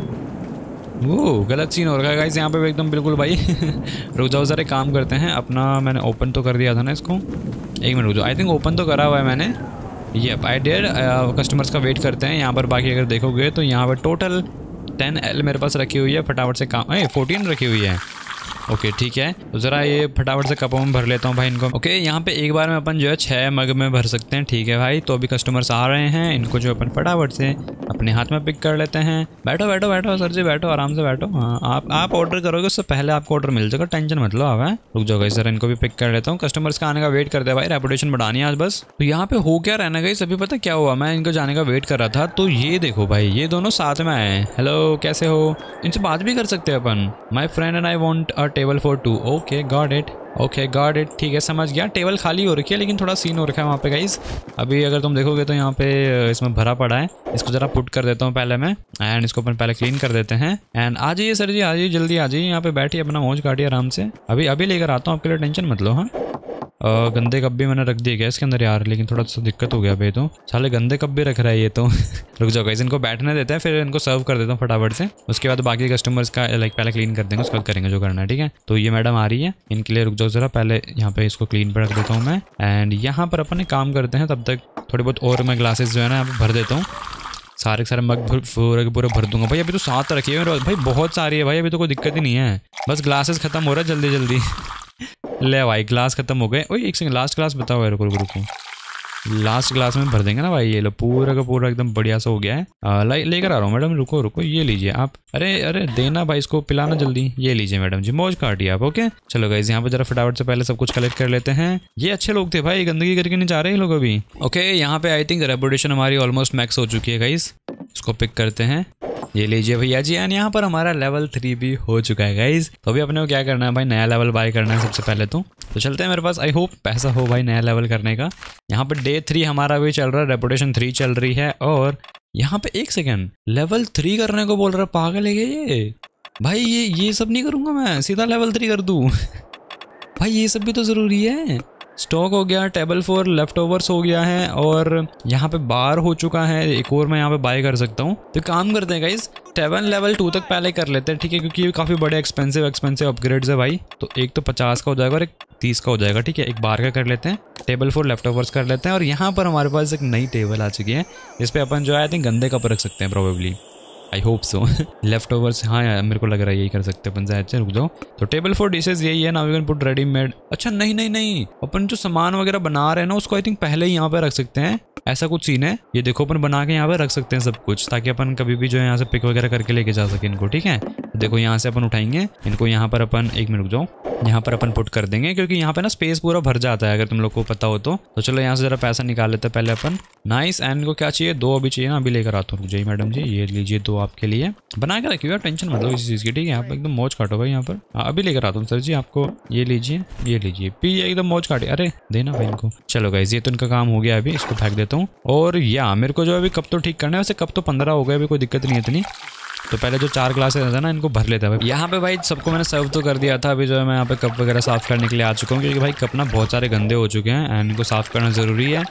वो गलत सीन हो रहा है गाइस यहाँ पे एकदम बिल्कुल भाई। रुक जाओ जरा काम करते हैं अपना, मैंने ओपन तो कर दिया था ना इसको, एक मिनट रुक जाओ, आई थिंक ओपन तो करा हुआ है मैंने। ये आई डेड कस्टमर्स का वेट करते हैं यहाँ पर। बाकी अगर देखोगे तो यहाँ पर टोटल टेन एल मेरे पास रखी हुई है, फटाफट से काम, ए फोर्टीन रखी हुई है। ओके ठीक है, तो ज़रा ये फटाफट से कपों में भर लेता हूँ भाई इनको। ओके यहाँ पे एक बार में अपन जो है छः मग में भर सकते हैं, ठीक है भाई। तो अभी कस्टमर्स आ रहे हैं, इनको जो अपन फटाफट से अपने हाथ में पिक कर लेते हैं। बैठो बैठो बैठो सर जी, बैठो आराम से बैठो। हाँ आप आप ऑर्डर करोगे उससे पहले आपको ऑर्डर मिल जाएगा, टेंशन मत लो आप। है रुक जाओ सर, इनको भी पिक कर लेता हूँ। कस्टमर्स का आने का वेट करते हैं भाई, रेपुटेशन बढ़ानी है आज बस। तो यहाँ पे हो क्या रहना गई सभी, पता क्या हुआ, मैं इनको जाने का वेट कर रहा था तो ये देखो भाई ये दोनों साथ में आए। हेलो कैसे हो, इनसे बात भी कर सकते हैं अपन। My friend and I want a table for two. Okay got it, okay got it, ठीक है समझ गया। टेबल खाली हो रखी है लेकिन थोड़ा सीन हो रखा है वहाँ पे गाइस। अभी अगर तुम देखोगे तो यहाँ पे इसमें भरा पड़ा है, इसको जरा पुट कर देता हूँ पहले मैं। एंड इसको अपन पहले क्लीन कर देते हैं। एंड आ जाइए सर जी, आ जाइए जल्दी आ जाइए, यहाँ पे बैठिए अपना मौज काटिए आराम से। अभी अभी लेकर आता हूँ आपके लिए, टेंशन मत लो। हाँ गंदे कप भी मैंने रख दिए गैस के अंदर यार, लेकिन थोड़ा सा दिक्कत हो गया भाई, तो साले गंदे कप भी रख रहा है ये तो। रुक जाओ गाइस, इनको बैठने देते हैं फिर इनको सर्व कर देता हूँ फटाफट से। उसके बाद बाकी कस्टमर्स का लाइक पहले क्लीन कर देंगे, उसके बाद करेंगे जो करना है, ठीक है। तो ये मैडम आ रही है, इनके लिए रुक जाओ जरा, पहले यहाँ पे इसको क्लीन पर रख देता हूँ मैं। एंड यहाँ पर अपन काम करते हैं तब तक थोड़ी बहुत और मैं ग्लासेस जो है ना यहाँ पर भर देता हूँ, सारे सारे मग पूरे पूरे भर दूंगा भाई। अभी तो साथ रखिए मेरे भाई, बहुत सारी है भाई, अभी तो कोई दिक्कत ही नहीं है, बस ग्लासेस खत्म हो रहा है जल्दी जल्दी। ले भाई ग्लास खत्म हो गए। ओए एक सेकंड, लास्ट ग्लास बताओ, रुको रुको रुको, लास्ट ग्लास में भर देंगे ना भाई। ये लो पूरा का पूरा एकदम बढ़िया सा हो गया है। लेकर आ रहा हूँ मैडम, रुको रुको, ये लीजिए आप। अरे अरे देना भाई, इसको पिलाना जल्दी। ये लीजिए मैडम जी, मौज काटिए आप। ओके चलो गाइस यहाँ पे जरा फटाफट से पहले सब कुछ कलेक्ट कर लेते हैं। ये अच्छे लोग थे भाई, गंदगी करके नहीं जा रहे ये लोग अभी। ओके यहाँ पे आई थिंक रेपुटेशन हमारी ऑलमोस्ट मैक्स हो चुकी है गाइस, इसको पिक करते हैं। ये लीजिए भैया जी। एंड यहाँ पर हमारा लेवल थ्री भी हो चुका है गाइज। तो अभी अपने को क्या करना है भाई, नया लेवल बाय करना है सबसे पहले तो। तो चलते हैं, मेरे पास आई होप पैसा हो भाई नया लेवल करने का। यहाँ पे डे थ्री हमारा भी चल रहा है, रेपुटेशन थ्री चल रही है। और यहाँ पे एक सेकंड, लेवल थ्री करने को बोल रहा है, पागल है ये भाई। ये ये सब नहीं करूँगा मैं, सीधा लेवल थ्री कर दूँ। भाई ये सब भी तो ज़रूरी है। स्टॉक हो गया, टेबल फोर लेफ्ट ओवर्स हो गया है, और यहाँ पे बार हो चुका है, एक और मैं यहाँ पे बाय कर सकता हूँ। तो काम करते हैं गाइस, टेवन लेवल टू तक पहले कर लेते हैं, ठीक है, क्योंकि ये काफ़ी बड़े एक्सपेंसिव एक्सपेंसिव अपग्रेड्स है भाई। तो एक तो पचास का हो जाएगा और एक तीस का हो जाएगा, ठीक है। एक बार का कर लेते हैं, टेबल फोर लेफ्ट ओवर्स कर लेते हैं। और यहाँ पर हमारे पास एक नई टेबल आ चुकी है, इस पर अपन जो है आई थिंक गंदे कप रख सकते हैं probably, I hope so. Leftovers, हाँ यार मेरे को लग रहा है यही कर सकते हैं अपन शायद से। रुक जाओ, तो टेबल फोर डिशेज यही है, now we can put ready made. अच्छा नहीं नहीं नहीं, अपन जो सामान वगैरह बना रहे हैं ना उसको आई थिंक पहले ही यहाँ पे रख सकते हैं, ऐसा कुछ सीन है। ये देखो अपन बना के यहाँ पे रख सकते हैं सब कुछ, ताकि अपन कभी भी जो है यहाँ से पिक वगैरह करके लेके जा सके इनको, ठीक है। देखो यहाँ से अपन उठाएंगे इनको, यहाँ पर अपन एक मिनट रुक जाओ, यहाँ पर अपन पुट कर देंगे, क्योंकि यहाँ पे ना स्पेस पूरा भर जाता है अगर तुम लोग को पता हो तो। तो चलो यहाँ से जरा पैसा निकाल लेते हैं पहले अपन। नाइस। एंड इनको क्या चाहिए, दो अभी चाहिए ना, अभी लेकर आता हूँ। जी मैडम जी, ये लीजिए दो आपके लिए, बना के रखिएगा, टेंशन मतलब इसी चीज़ की, ठीक है। आप एकदम मौज काटो भाई यहाँ पर। हाँ अभी लेकर आता हूँ सर जी आपको, ये लीजिए ये लीजिए, पी एकदम मौज काटे। अरे देना भाई इनको। चलो गाइस ये तो इनका काम हो गया, अभी इसको फेंक देता हूँ। और या मेरे को जो अभी कप तो ठीक करना है, वैसे कप तो पंद्रह हो गए, अभी कोई दिक्कत नहीं है इतनी। तो पहले जो चार ग्लासेस है ना इनको भर लेता है भाई। यहाँ पे भाई सबको मैंने सर्व तो कर दिया था, अभी जो है मैं यहाँ पे कप वगैरह साफ़ करने के लिए आ चुका हूँ, क्योंकि भाई कप ना बहुत सारे गंदे हो चुके हैं एंड इनको साफ़ करना ज़रूरी है।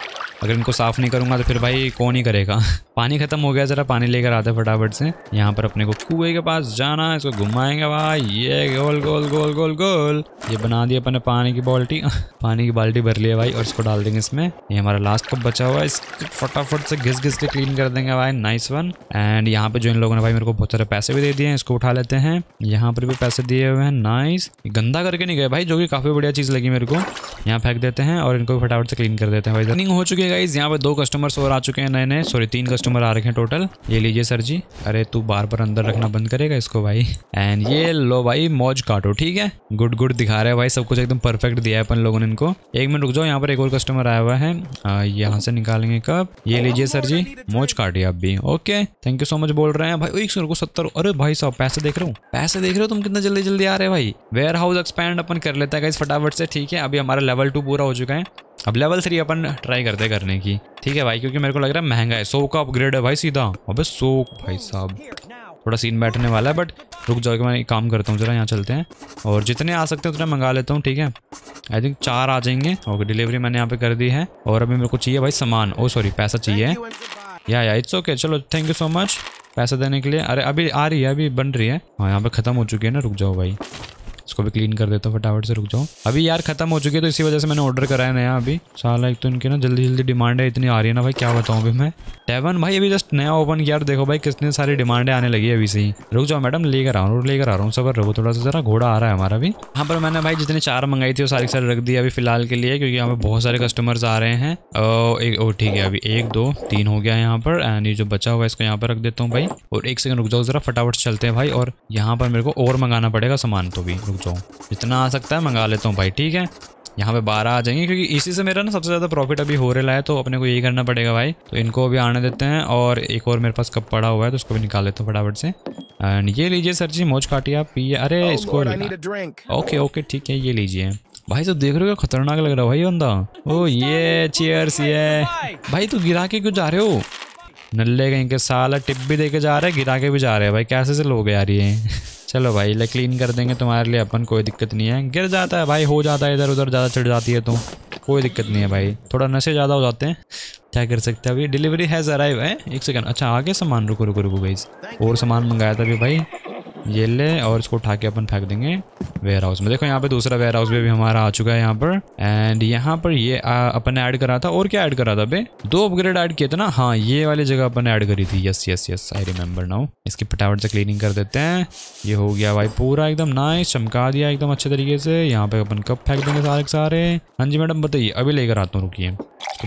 अगर इनको साफ नहीं करूंगा तो फिर भाई कौन ही करेगा। पानी खत्म हो गया, जरा पानी लेकर आते फटाफट से। यहाँ पर अपने को कुएं के पास जाना, इसको घुमाएंगे भाई, ये गोल गोल गोल गोल गोल। ये बना दिया अपने पानी की बाल्टी पानी की बाल्टी भर लिया भाई, और इसको डाल देंगे इसमें। ये हमारा लास्ट कप बचा हुआ है, इसको फटाफट से घिस घिस के क्लीन कर देंगे भाई। Nice one. एंड यहाँ पे जो इन लोगों ने भाई मेरे को बहुत सारे पैसे भी दे दिए हैं, इसको उठा लेते हैं। यहाँ पर भी पैसे दिए हुए हैं। नाइस। गंदा करके नहीं गए भाई, जो कि काफी बढ़िया चीज लगी मेरे को। यहाँ फेंक देते हैं और इनको फटाफट से क्लीन कर देते हैं भाई। क्लीनिंग हो चुकी है गाइस। यहाँ पे दो कस्टमर्स और आ चुके हैं नए नए, सॉरी तीन कस्टमर आ रखे हैं टोटल। ये लीजिए सर जी। अरे तू बार बार अंदर रखना बंद करेगा इसको भाई। एंड ये लो भाई, मौज काटो, ठीक है। गुड गुड दिखा रहे हैं भाई, सब कुछ एकदम परफेक्ट दिया है अपन लोगों ने इनको। एक मिनट रुक जाओ, यहाँ पर एक और कस्टमर आया हुआ है, यहाँ से निकालेंगे कप। ये लीजिए सर जी, मौज काटिए आप भी। Okay thank you so much बोल रहे हैं भाई। एक सौ को सत्तर। अरे भाई साहब पैसे देख रहे हो, पैसे देख रहे हो तुम, कितना जल्दी जल्दी आ रहे हैं भाई। वेयर हाउस एक्सपैंड अपन कर लेता है गाइस फटाफट से, ठीक है। अभी हमारा लेवल टू पूरा हो चुका है, अब लेवल थ्री अपन ट्राई करते करने की, ठीक है भाई, क्योंकि मेरे को लग रहा है महंगा है। सौ का अपग्रेड है भाई सीधा। अबे सौ भाई साहब, थोड़ा सीन बैठने वाला है, बट रुक जाओ कि मैं एक काम करता हूँ, जरा यहाँ चलते हैं और जितने आ सकते हैं उतने मंगा लेता हूँ, ठीक है। आई थिंक चार आ जाएंगे। ओके डिलीवरी मैंने यहाँ पे कर दी है, और अभी मेरे को चाहिए भाई सामान, ओ सॉरी पैसा चाहिए। या या इट्स ओके, चलो थैंक यू सो मच पैसा देने के लिए। अरे अभी आ रही है, अभी बन रही है। हाँ यहाँ पे खत्म हो चुकी है ना, रुक जाओ भाई, इसको भी क्लीन कर देता हूँ फटाफट से। रुक जाओ, अभी यार खत्म हो चुकी है तो इसी वजह से मैंने ऑर्डर कराया नया। अभी साला एक तो इनकी ना जल्दी जल्दी डिमांड है इतनी आ रही है ना भाई, क्या बताऊँ अभी मैं। टेवन भाई अभी जस्ट नया ओपन किया, देखो भाई कितनी सारी डिमांडें आने लगी है अभी से ही। रुक जाओ मैडम, लेकर आ रहा हूँ लेकर आ रहा हूँ, सबर रहो थोड़ा सा, जरा घोड़ा आ रहा है हमारा भी। यहाँ पर मैंने भाई जितने चार मंगाई थी वो सारी सारी रख दी अभी फिलहाल के लिए, क्योंकि यहाँ पे बहुत सारे कस्टमर्स आ रहे हैं। एक ओ ठीक है, अभी एक दो तीन हो गया यहाँ पर। एंड ये जो बचा हुआ है इसको यहाँ पर रख देता हूँ भाई। और एक सेकंड रुक जाओ जरा, फटाफट चलते हैं भाई। और यहाँ पर मेरे को और मंगाना पड़ेगा सामान, तो भी रुक जाओ, जितना आ सकता है मंगा लेता हूँ भाई, ठीक है। यहाँ पे बारह आ जाएंगे, क्योंकि इसी से मेरा ना सबसे ज़्यादा प्रॉफिट अभी हो रहा है, तो अपने को यही करना पड़ेगा भाई। तो इनको भी आने देते हैं, और एक और मेरे पास कप पड़ा हुआ है तो उसको भी निकाल लेता हूँ फटाफट से। एंड ये लीजिए सर जी, मौज काटिए आप, पिए। अरे oh, इसको ओके ओके ठीक है, ये लीजिए भाई। तो देख रहे हो खतरनाक लग रहा है भाई बंदा। ओ ये चीयर्स, ये भाई तू गिरा के क्यों जा रहे हो, नल्ले कहीं के साला। टिप भी दे के जा रहे हैं, गिरा के भी जा रहे हैं भाई, कैसे से लोग यार ये। चलो भाई ले क्लीन कर देंगे तुम्हारे लिए अपन, कोई दिक्कत नहीं है। गिर जाता है भाई, हो जाता है इधर उधर, ज़्यादा चढ़ जाती है तो कोई दिक्कत नहीं है भाई, थोड़ा नशे ज़्यादा हो जाते हैं, क्या कर सकते हैं। अभी डिलीवरी हैज़ अराइव है। एक सेकंड, अच्छा आगे सामान, रुको रुको रुको गाइस, और सामान मंगाया था अभी भाई, ये ले, और इसको उठा के अपन फेंक देंगे वेयर हाउस में। देखो यहाँ पे दूसरा वेयर हाउस भी अभी हमारा आ चुका है यहाँ पर। एंड यहाँ पर ये आ, अपन ऐड करा था, और क्या ऐड करा था बे, दो अपग्रेड ऐड किए थे ना। हाँ ये वाली जगह अपन ऐड करी थी, yes yes yes I remember now. इसकी फटाफट से क्लीनिंग कर देते हैं। ये हो गया भाई पूरा एकदम नाइस, चमका दिया एकदम अच्छे तरीके से। यहाँ पे अपन कप फेंक देंगे सारे सारे। हाँ जी मैडम बताइए, अभी लेकर आता हूँ, रुकिए। तो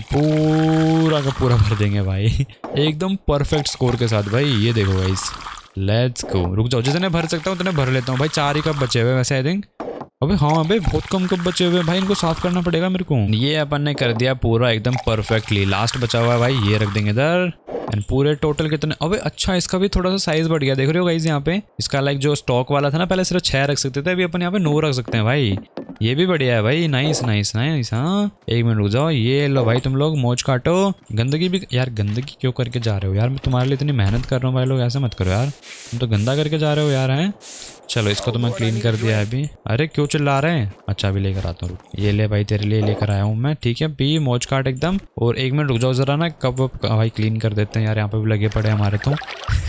पूरा का पूरा भर देंगे भाई एकदम परफेक्ट स्कोर के साथ भाई। ये देखो गाइस, लेट्स गो। रुक जाओ, जितने भर सकता हूँ उतने भर लेता हूँ भाई। चार ही कप बचे हुए वैसे आई थिंक। अबे हाँ भाई बहुत कम कप बचे हुए भाई, इनको साफ करना पड़ेगा मेरे को। ये अपन ने कर दिया पूरा एकदम परफेक्टली। लास्ट बचा हुआ है भाई, ये रख देंगे इधर। एंड पूरे टोटल कितने, अबे अच्छा इसका भी थोड़ा सा साइज बढ़ गया, देख रहे हो गाइस यहाँ पे। इसका लाइक जो स्टॉक वाला था ना, पहले सिर्फ छह रख सकते थे, अभी अपन यहाँ पे नौ रख सकते हैं भाई। ये भी बढ़िया है भाई, नाइस नाइस नाइस। हाँ एक मिनट रुक जाओ, ये लो भाई तुम लोग मौज काटो। गंदगी भी यार, गंदगी क्यों करके जा रहे हो यार, मैं तुम्हारे लिए इतनी मेहनत कर रहा हूँ भाई लोग, ऐसे मत करो यार, तुम तो गंदा करके जा रहे हो यार। हैं चलो इसको तो मैं क्लीन कर दिया है अभी। अरे क्यों चिल्ला रहे हैं, अच्छा अभी लेकर आता हूँ। ये ले भाई तेरे लिए लेकर आया हूँ मैं, ठीक है। पी मौज काट एकदम। और एक मिनट रुक जाओ जरा ना, कप वप भाई क्लीन कर देते हैं यार, यहाँ पे भी लगे पड़े हमारे तो।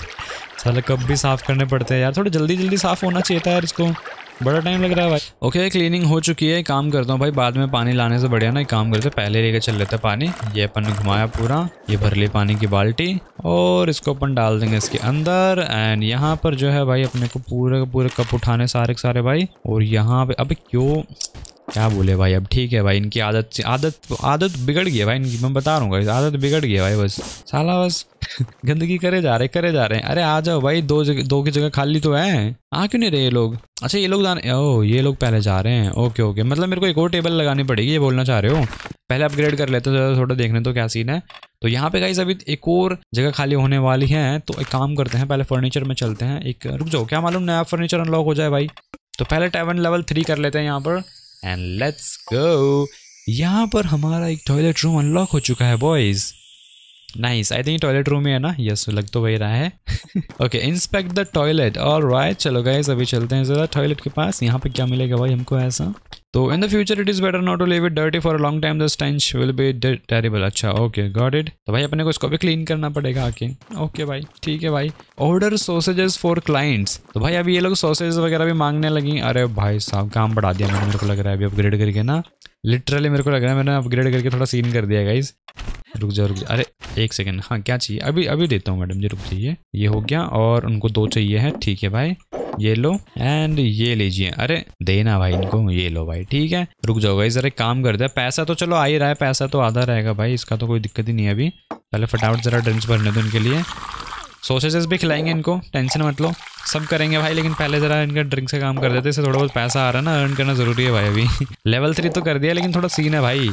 साले कप भी साफ करने पड़ते हैं यार, थोड़ा जल्दी जल्दी साफ होना चाहिए था यार, इसको बड़ा टाइम लग रहा है भाई। ओके क्लीनिंग हो चुकी है, काम करता हूँ भाई, बाद में पानी लाने से बढ़िया ना एक काम करते, पहले लेके चल लेते पानी। ये अपन ने घुमाया पूरा, ये भर ली पानी की बाल्टी, और इसको अपन डाल देंगे इसके अंदर। एंड यहाँ पर जो है भाई अपने को पूरे पूरे कप उठाने सारे सारे भाई। और यहाँ पे अबे क्यों, क्या बोले भाई, अब ठीक है भाई, इनकी आदत आदत आदत बिगड़ गई है भाई इनकी, मैं बता रहा हूँ आदत बिगड़ गई है भाई, बस साला बस गंदगी करे जा रहे करे जा रहे हैं। अरे आ जाओ भाई, दो जगह दो की जगह खाली तो है, आ क्यों नहीं रहे ये लोग। अच्छा ये लोग जाने, ओह ये लोग पहले जा रहे हैं, ओके ओके, मतलब मेरे को एक और टेबल लगानी पड़ेगी, ये बोलना चाह रहे हो। पहले अपग्रेड कर लेते हो, थोड़ा देखने तो क्या सीन है। तो यहाँ पे गाइस अभी एक और जगह खाली होने वाली है, तो एक काम करते हैं, पहले फर्नीचर में चलते हैं। एक रुक जाओ, क्या मालूम नया फर्नीचर अनलॉक हो जाए भाई। तो पहले टेवन लेवल थ्री कर लेते हैं यहाँ पर, एंड लेट्स गो। यहाँ पर हमारा एक टॉयलेट रूम अनलॉक हो चुका है boys. Nice, I think toilet room में है ना, यस लग तो वही रहा है। Okay, inspect the toilet. Alright, चलो गाइस अभी चलते हैं जरा टॉयलेट के पास। यहाँ पे क्या मिलेगा भाई हमको ऐसा? तो in the future it is better not to leave it dirty for a long time, the stench will be terrible. अच्छा ओके गॉट इट। तो भाई अपने को इसको भी क्लीन करना पड़ेगा आके। ओके भाई ठीक है भाई। Order sausages for clients. तो भाई अभी ये लोग सॉसेज वगैरह भी मांगने लगी। अरे भाई साहब काम बढ़ा दिया मैंने, मेरे को लग रहा है अभी अपग्रेड करके ना, लिटरली मेरे को लग रहा है मैंने अपग्रेड करके थोड़ा सीन कर दिया गाइस। रुक जाओ रुक जाओ, अरे एक सेकंड, हाँ क्या चाहिए? अभी अभी देता हूँ मैडम जी, रुक जाइए। ये हो गया और उनको दो चाहिए है, ठीक है भाई ये लो एंड ये लीजिए। अरे देना भाई इनको, ये लो भाई ठीक है। रुक जाओ गाइस जरा काम कर दे। पैसा तो चलो आ ही रहा है, पैसा तो आधा रहेगा भाई, इसका तो कोई दिक्कत ही नहीं है। अभी पहले फटाफट जरा ड्रिंक्स भरने दो इनके लिए, सॉसेजेस भी खिलाएंगे इनको, टेंशन मत लो सब करेंगे भाई। लेकिन पहले जरा इनका ड्रिंक्स का काम कर देते, इससे थोड़ा बहुत पैसा आ रहा है ना, अर्न करना जरूरी है भाई। अभी लेवल थ्री तो कर दिया लेकिन थोड़ा सीन है भाई।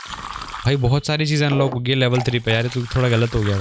भाई बहुत सारी चीज़ें अनलॉक हो गई लेवल थ्री पे यार, तो थोड़ा गलत हो गया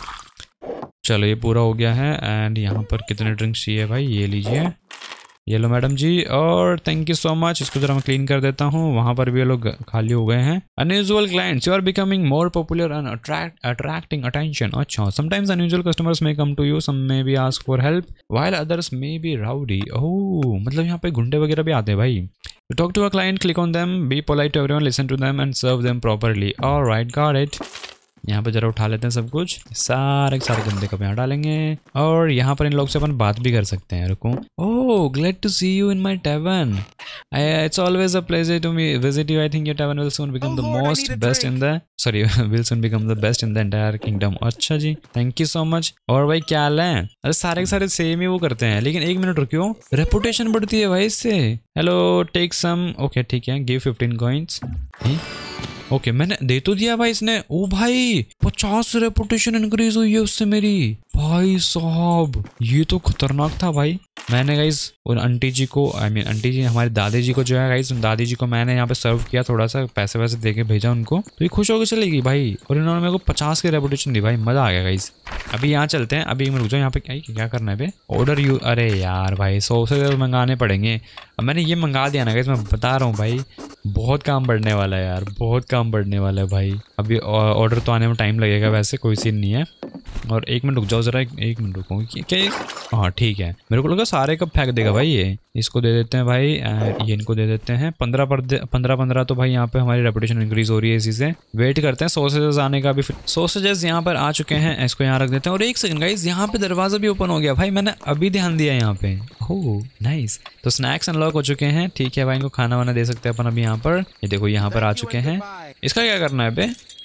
भाई। चलो ये पूरा हो गया है एंड यहाँ पर कितने ड्रिंक्स चाहिए भाई? ये लीजिए, ये लो मैडम जी और थैंक यू सो मच। इसको जरा मैं क्लीन कर देता हूँ। वहाँ पर भी ये लोग खाली हो गए हैं। Unusual clients, you are becoming more popular and attract attracting attention. अच्छा, sometimes unusual customers may come to you, some may be ask for help while others may be rowdy. Oh मतलब यहाँ पे गुंडे वगैरह भी आते हैं भाई। You talk to a client, click on them, be polite to everyone, listen to them and serve them properly. All right, got it. यहाँ पे जरा उठा लेते हैं सब कुछ, सारे सारे गंदे कप यहाँ डालेंगे और यहाँ पर इन लोग से अपन बात भी कर सकते हैं। रुको, oh glad to see you in my tavern, it's always a pleasure to me visit you, I think your tavern will soon become the most best in the sorry will soon become the best in the entire kingdom. अच्छा जी thank you so much. और भाई क्या हाल है? अरे सारे के सारे सेम ही वो करते हैं, लेकिन एक मिनट रुकियो, रेपुटेशन बढ़ती है भाई इससे। हेलो टेक सम, ओके ठीक है, give fifteen coins. Okay okay, मैंने दे तो दिया भाई इसने। ओ भाई पचास रेपुटेशन इंक्रीज हुई है उससे मेरी। भाई साहब ये तो खतरनाक था भाई। मैंने गाइस उन आंटी जी को, आई मीन आंटी जी हमारी दादी जी को जो है गाइस, उन दादी जी को मैंने यहाँ पे सर्व किया, थोड़ा सा पैसे वैसे दे के भेजा उनको, तो ये खुश होकर चलेगी भाई। और इन्होंने मेरे को पचास की रेपुटेशन दी भाई, मजा आ गया गाइस। अभी यहाँ चलते हैं, अभी रुक जाओ, यहाँ पे क्या क्या करना है बे? ऑर्डर यू, अरे यार भाई सौ से मंगाने पड़ेंगे। अब मैंने ये मंगा दिया ना गाइस, मैं बता रहा हूँ भाई बहुत काम बढ़ने वाला है यार, बहुत काम बढ़ने वाला है भाई। अभी ऑर्डर तो आने में टाइम लगेगा, वैसे कोई सीन नहीं है। और एक मिनट रुक जाओ जरा, एक मिनट रुको क्या? हाँ ठीक है, मेरे को लगा सारे कब फेंक देगा भाई ये। इसको दे देते हैं भाई, ये इनको दे देते हैं। पंद्रह पर पंद्रह पंद्रह तो भाई यहाँ पे हमारी रेपुटेशन इंक्रीज हो रही है इसी से। वेट करते हैं सॉसेजेस आने का भी। सॉसेजेस यहाँ पर आ चुके हैं, इसको यहाँ रख देते हैं। और एक सेकंड गाइस, यहाँ पे दरवाजा भी ओपन हो गया भाई, मैंने अभी ध्यान दिया यहाँ पे। ओह नाइस, तो स्नैक्स अनलॉक हो चुके हैं। ठीक है भाई, इनको खाना वाना दे सकते हैं अपन अभी यहाँ पर। ये देखो यहाँ पर आ चुके हैं। इसका क्या करना है बे?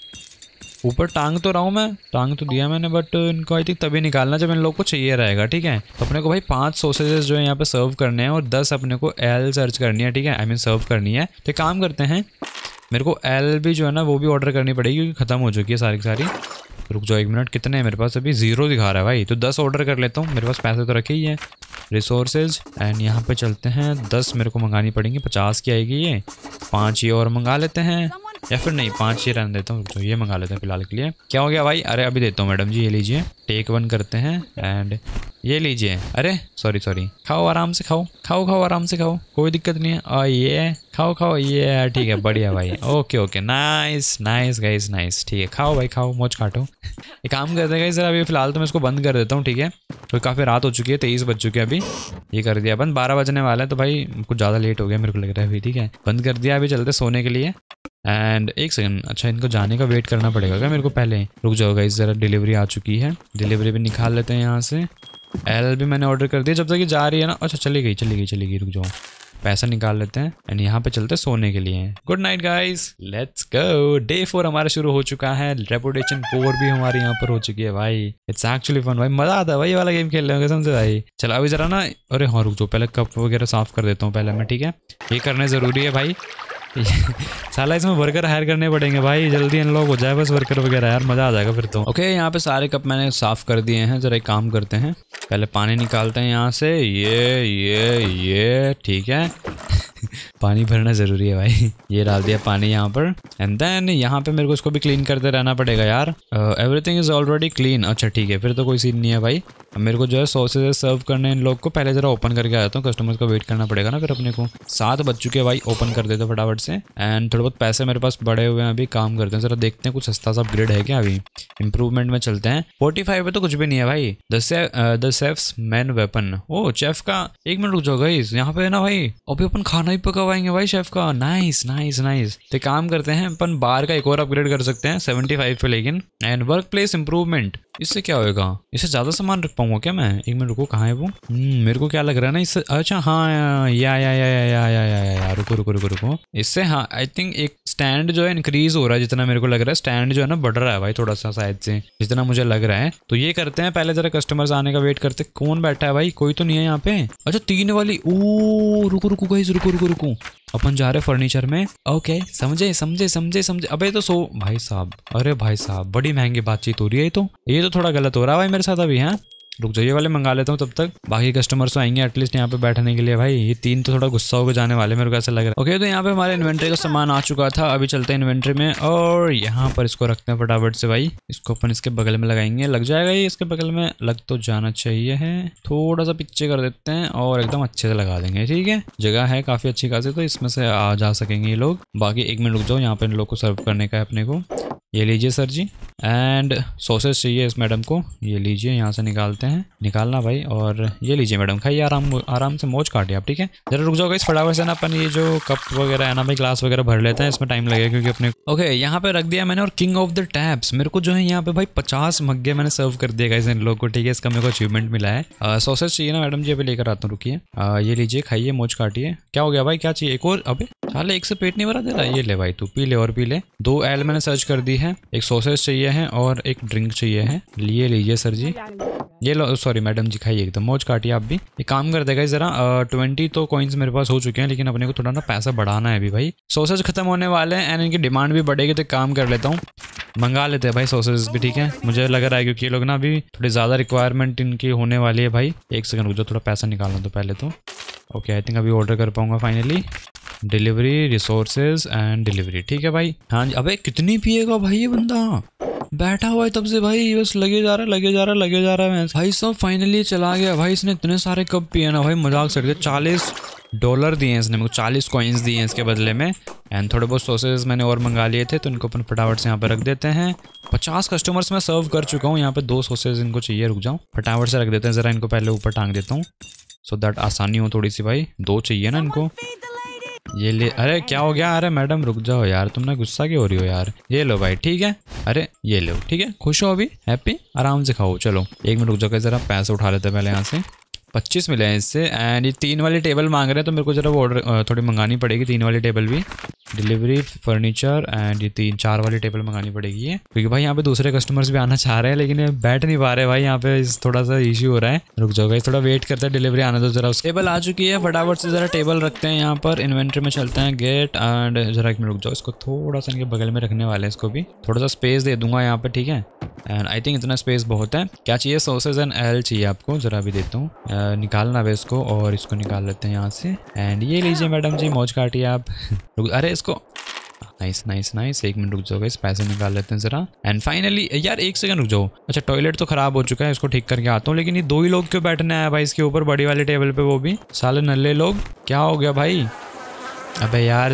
ऊपर टांग तो रहा हूँ मैं, टांग तो दिया मैंने, बट इनको आई थिंक तभी निकालना जब इन लोग को चाहिए रहेगा। ठीक है, तो अपने को भाई पांच सॉसेजेस जो है यहाँ पे सर्व करने हैं और दस अपने को एल सर्च करनी है। ठीक है, आई मीन सर्व करनी है। तो काम करते हैं, मेरे को एल भी जो है ना वो भी ऑर्डर करनी पड़ेगी क्योंकि खत्म हो चुकी है सारी की सारी। रुक जाओ एक मिनट, कितने हैं मेरे पास? अभी जीरो दिखा रहा है भाई, तो दस ऑर्डर कर लेता हूँ, मेरे पास पैसे तो रखे ही है। रिसोर्सेज एंड यहाँ पे चलते हैं, दस मेरे को मंगानी पड़ेंगी, पचास की आएगी ये। पाँच ये और मंगा लेते हैं, या फिर नहीं पाँच ये रहने देता हूँ, तो ये मंगा लेते हैं फिलहाल के लिए। क्या हो गया भाई? अरे अभी देता हूँ मैडम जी, ये लीजिए, टेक वन करते हैं एंड ये लीजिए। अरे सॉरी सॉरी, खाओ आराम से खाओ, खाओ खाओ आराम से खाओ, कोई दिक्कत नहीं है। और ये खाओ खाओ, ये ठीक है बढ़िया भाई। Okay okay nice nice guys nice, ठीक है खाओ भाई खाओ, मौज काटो। एक काम करते हैं गाइस, अभी फिलहाल तो मैं इसको बंद कर देता हूँ। ठीक है, तो काफ़ी रात हो चुकी है, तेईस बज चुके हैं अभी। ये कर दिया बंद, बारह बजने वाला है, तो भाई कुछ ज़्यादा लेट हो गया मेरे को लग रहा है अभी। ठीक है बंद कर दिया, अभी चलते सोने के लिए। एंड एक सेकंड, अच्छा इनको जाने का वेट करना पड़ेगा क्या मेरे को? पहले रुक जाओ गाइस, ज़रा डिलीवरी आ चुकी है, डिलीवरी भी निकाल लेते हैं यहाँ से। एल भी मैंने ऑर्डर कर दिया, जब तक ये जा रही है ना। अच्छा चली गई चली गई चली गई, रुक जाओ पैसा निकाल लेते हैं एंड यहाँ पे चलते सोने के लिए। Good night guys, let's go. Day four हमारा शुरू हो चुका है, रेपुटेशन फोर भी हमारी यहाँ पर हो चुकी है भाई। इट्स एक्चुअली फन भाई, मजा आता है भाई ये वाला गेम खेलने में कसम से भाई। चलो अभी जरा ना, अरे हाँ रुक जाओ, पहले कप वगैरह साफ कर देता हूँ पहले मैं। ठीक है, ये करना जरूरी है भाई। साला इसमें वर्कर हायर करने पड़ेंगे भाई, जल्दी अनलॉक हो जाए बस वर्कर वगैरह यार, मजा आ जाएगा फिर तो। ओके यहाँ पे सारे कप मैंने साफ कर दिए हैं, जरा एक काम करते हैं, पहले पानी निकालते हैं यहाँ से। ये ये ये ठीक है पानी भरना जरूरी है भाई। ये डाल दिया पानी यहाँ पर एंड देन यहाँ पे मेरे को इसको भी क्लीन करते रहना पड़ेगा यार। Everything is already clean. अच्छा ठीक है, फिर तो कोई सीन नहीं है भाई। अब मेरे को जो है सॉसेज सर्व करने इन लोग को, पहले जरा ओपन करके आया हूँ, कस्टमर्स को वेट करना पड़ेगा ना फिर अपने को। सात बज चुके हैं भाई, ओपन कर देते फटाफट से। एंड थोड़े बहुत पैसे मेरे पास बड़े हुए हैं, अभी काम करते हैं जरा, देखते हैं कुछ सस्ता सा अपग्रेड है क्या। अभी इंप्रूवमेंट में चलते हैं। फोर्टी फाइव पे तो कुछ भी नहीं है भाई। The chef's man weapon. Oh chef का, एक मिनट रुक जाओ गाइस, यहाँ पे है ना भाई, अभी अपन खाना ही पकवाएंगे भाई शेफ का। Nice nice nice. तो काम करते हैं अपन, बार का एक और अपग्रेड कर सकते हैं सेवेंटी फाइव पे लेकिन। एंड वर्क प्लेस इंप्रूवमेंट, इससे क्या होएगा, इससे ज्यादा सामान रख पाऊंगा क्या मैं। एक मिनट रुको, कहाँ है वो। मेरे को क्या लग रहा है ना इससे, अच्छा हाँ या या या या या या या या रुको रुको रुको रुको इससे हाँ आई थिंक एक स्टैंड जो है इंक्रीज हो रहा है, जितना मेरे को लग रहा है स्टैंड जो है ना बढ़ रहा है भाई थोड़ा सा शायद से, जितना मुझे लग रहा है। तो ये करते हैं, पहले जरा कस्टमर्स आने का वेट करते। कौन बैठा है भाई, कोई तो नहीं है यहाँ पे। अच्छा तीन वाली, ओ रुको रुको गाइस, रुको रुको रुको अपन जा रहे फर्नीचर में। ओके समझे समझे समझे समझे। अबे तो सो भाई साहब, अरे भाई साहब बड़ी महंगी बातचीत हो रही है। तो ये तो थोड़ा गलत हो रहा है भाई मेरे साथ अभी। हाँ रुक जाइए, वाले मंगा लेता हूँ तब तक, बाकी कस्टमर्स तो आएंगे एटलीस्ट यहाँ पे बैठने के लिए भाई। ये तीन तो थोड़ा गुस्सा होकर जाने वाले, मेरे को ऐसा लग रहा है। ओके तो यहाँ पे हमारे इन्वेंट्री का सामान आ चुका था, अभी चलते हैं इन्वेंट्री में और यहाँ पर इसको रखते हैं फटाफट से भाई। इसको अपन इसके बगल में लगाएंगे, लग जाएगा ये इसके बगल में, लग तो जाना चाहिए है। थोड़ा सा पीछे कर देते हैं और एकदम अच्छे से लगा देंगे, ठीक है। जगह है काफी अच्छी खासी, तो इसमें से आ जा सकेंगे ये लोग। बाकी एक मिनट रुक जाओ, यहाँ पे इन लोग को सर्व करने का है अपने को। ये लीजिए सर जी, एंड सॉसेज चाहिए इस मैडम को, ये लीजिए यहाँ से निकालते हैं, निकालना भाई। और ये लीजिए मैडम, खाइए आराम आराम से, मौज काटिए आप, ठीक है। जरा रुक जाओ इस फटाफट से ना अपन ये जो कप वगैरह है ना भाई, ग्लास वगैरह भर लेते हैं, इसमें टाइम लगेगा क्योंकि अपने। ओके यहाँ पे रख दिया मैंने। और किंग ऑफ द टैप्स, मेरे को जो है यहाँ पे भाई पचास मग्गे मैंने सर्व कर दिया गाइस इन लोग को, ठीक है। इसका मेरे को अचीवमेंट मिला है। सॉसेज चाहिए ना मैडम जी, अभी लेकर आता हूँ, रुकिए। ये लीजिए खाइए, मौज काटिए। क्या हो गया भाई, क्या चाहिए एक और। अबे साले एक से पेट नहीं भरा दे रहा। ये ले भाई तू पी ले और पी ले। दो एल मैंने सर्च कर दी है, एक सॉसेज चाहिए है और एक ड्रिंक चाहिए है। लिए लीजिए सर जी, ये लो। सॉरी मैडम जी, खाइए एकदम मौज काटिए आप भी। एक काम कर देगा जरा, ट्वेंटी तो कॉइन्स मेरे पास हो चुके हैं, लेकिन अपने को थोड़ा ना पैसा बढ़ाना है अभी भाई। सॉसेज खत्म होने वाले हैं एंड इनकी डिमांड भी बढ़ेगी, तो काम कर लेता हूँ, मंगा लेते हैं भाई सॉसेज भी, ठीक है। मुझे लग रहा है क्योंकि ये लोग ना अभी थोड़ी ज्यादा रिक्वायरमेंट इनकी होने वाली है भाई। एक सेकंड रुक जाओ, थोड़ा पैसा निकालना तो पहले तो। ओके आई थिंक अभी ऑर्डर कर पाऊंगा finally. Delivery, resources and delivery, ठीक है भाई। हाँ जी। अबे कितनी पिएगा भाई ये बंदा, बैठा हुआ है तब से भाई, बस लगे जा रहा लगे जा रहा लगे जा रहा है भाई। सब फाइनली चला गया भाई, इसने इतने सारे कप पिए ना भाई, मजाक से। चालीस डॉलर दिए हैं इसने मेरे को, चालीस कॉइन्स दिए हैं इसके बदले में। एंड थोड़े बहुत सॉसेज मैंने और मंगा लिए थे, तो इनको अपन फटाफट से यहाँ पे रख देते हैं। पचास कस्टमर्स मैं सर्व कर चुका हूँ, यहाँ पे दो सॉसेज इनको चाहिए, रुक जाओ फटाफट से रख देते हैं। जरा इनको पहले ऊपर टांग देता हूँ सो दैट आसानी हो थोड़ी सी भाई। दो चाहिए ना इनको, ये ले। अरे क्या हो गया, अरे मैडम रुक जाओ यार, तुमने गुस्सा क्यों हो रही हो यार। ये लो भाई, ठीक है। अरे ये लो, ठीक है। खुश हो अभी, हैप्पी, आराम से खाओ। चलो एक मिनट रुक जाओ, जरा पैसे उठा लेते हैं पहले यहाँ से। पच्चीस मिले हैं इससे। एंड ये तीन वाली टेबल मांग रहे हैं, तो मेरे को जरा वो ऑर्डर थोड़ी मंगानी पड़ेगी, तीन वाली टेबल भी। डिलीवरी, फर्नीचर एंड ये तीन चार वाली टेबल मंगानी पड़ेगी ये, क्योंकि भाई यहाँ पे दूसरे कस्टमर्स भी आना चाह रहे हैं, लेकिन ये बैठ नहीं पा रहे भाई, यहाँ पे थोड़ा सा इश्यू हो रहा है। रुक जाओ गाइस, थोड़ा वेट करते हैं, डिलीवरी आना तो जरा। टेबल आ चुकी है, फटाफट से जरा टेबल रखते हैं यहाँ पर। इन्वेंट्री में चलते हैं, गेट एंड जरा एक मिनट रुक जाओ, इसको थोड़ा सा इनके बगल में रखने वाले हैं, इसको भी थोड़ा सा स्पेस दे दूंगा यहाँ पे, ठीक है। एंड आई थिंक इतना स्पेस बहुत है। क्या चाहिए, सॉसेज एंड एल चाहिए आपको, जरा भी देता हूँ, निकालना है इसको, और इसको निकाल लेते हैं यहाँ से। एंड ये लीजिए मैडम जी, मौज काटिए आप। अरे इसको नाइस नाइस नाइस। एक मिनट रुक जाओ गाइस, पैसे निकाल लेते हैं जरा। एंड फाइनली यार एक सेकंड रुक जाओ। अच्छा टॉयलेट तो खराब हो चुका है, इसको ठीक करके आता हूँ, लेकिन ये दो ही लोग क्यों बैठने आया भाई इसके ऊपर, बड़ी वाली टेबल पे, वो भी साले नल्ले लोग। क्या हो गया भाई, अबे यार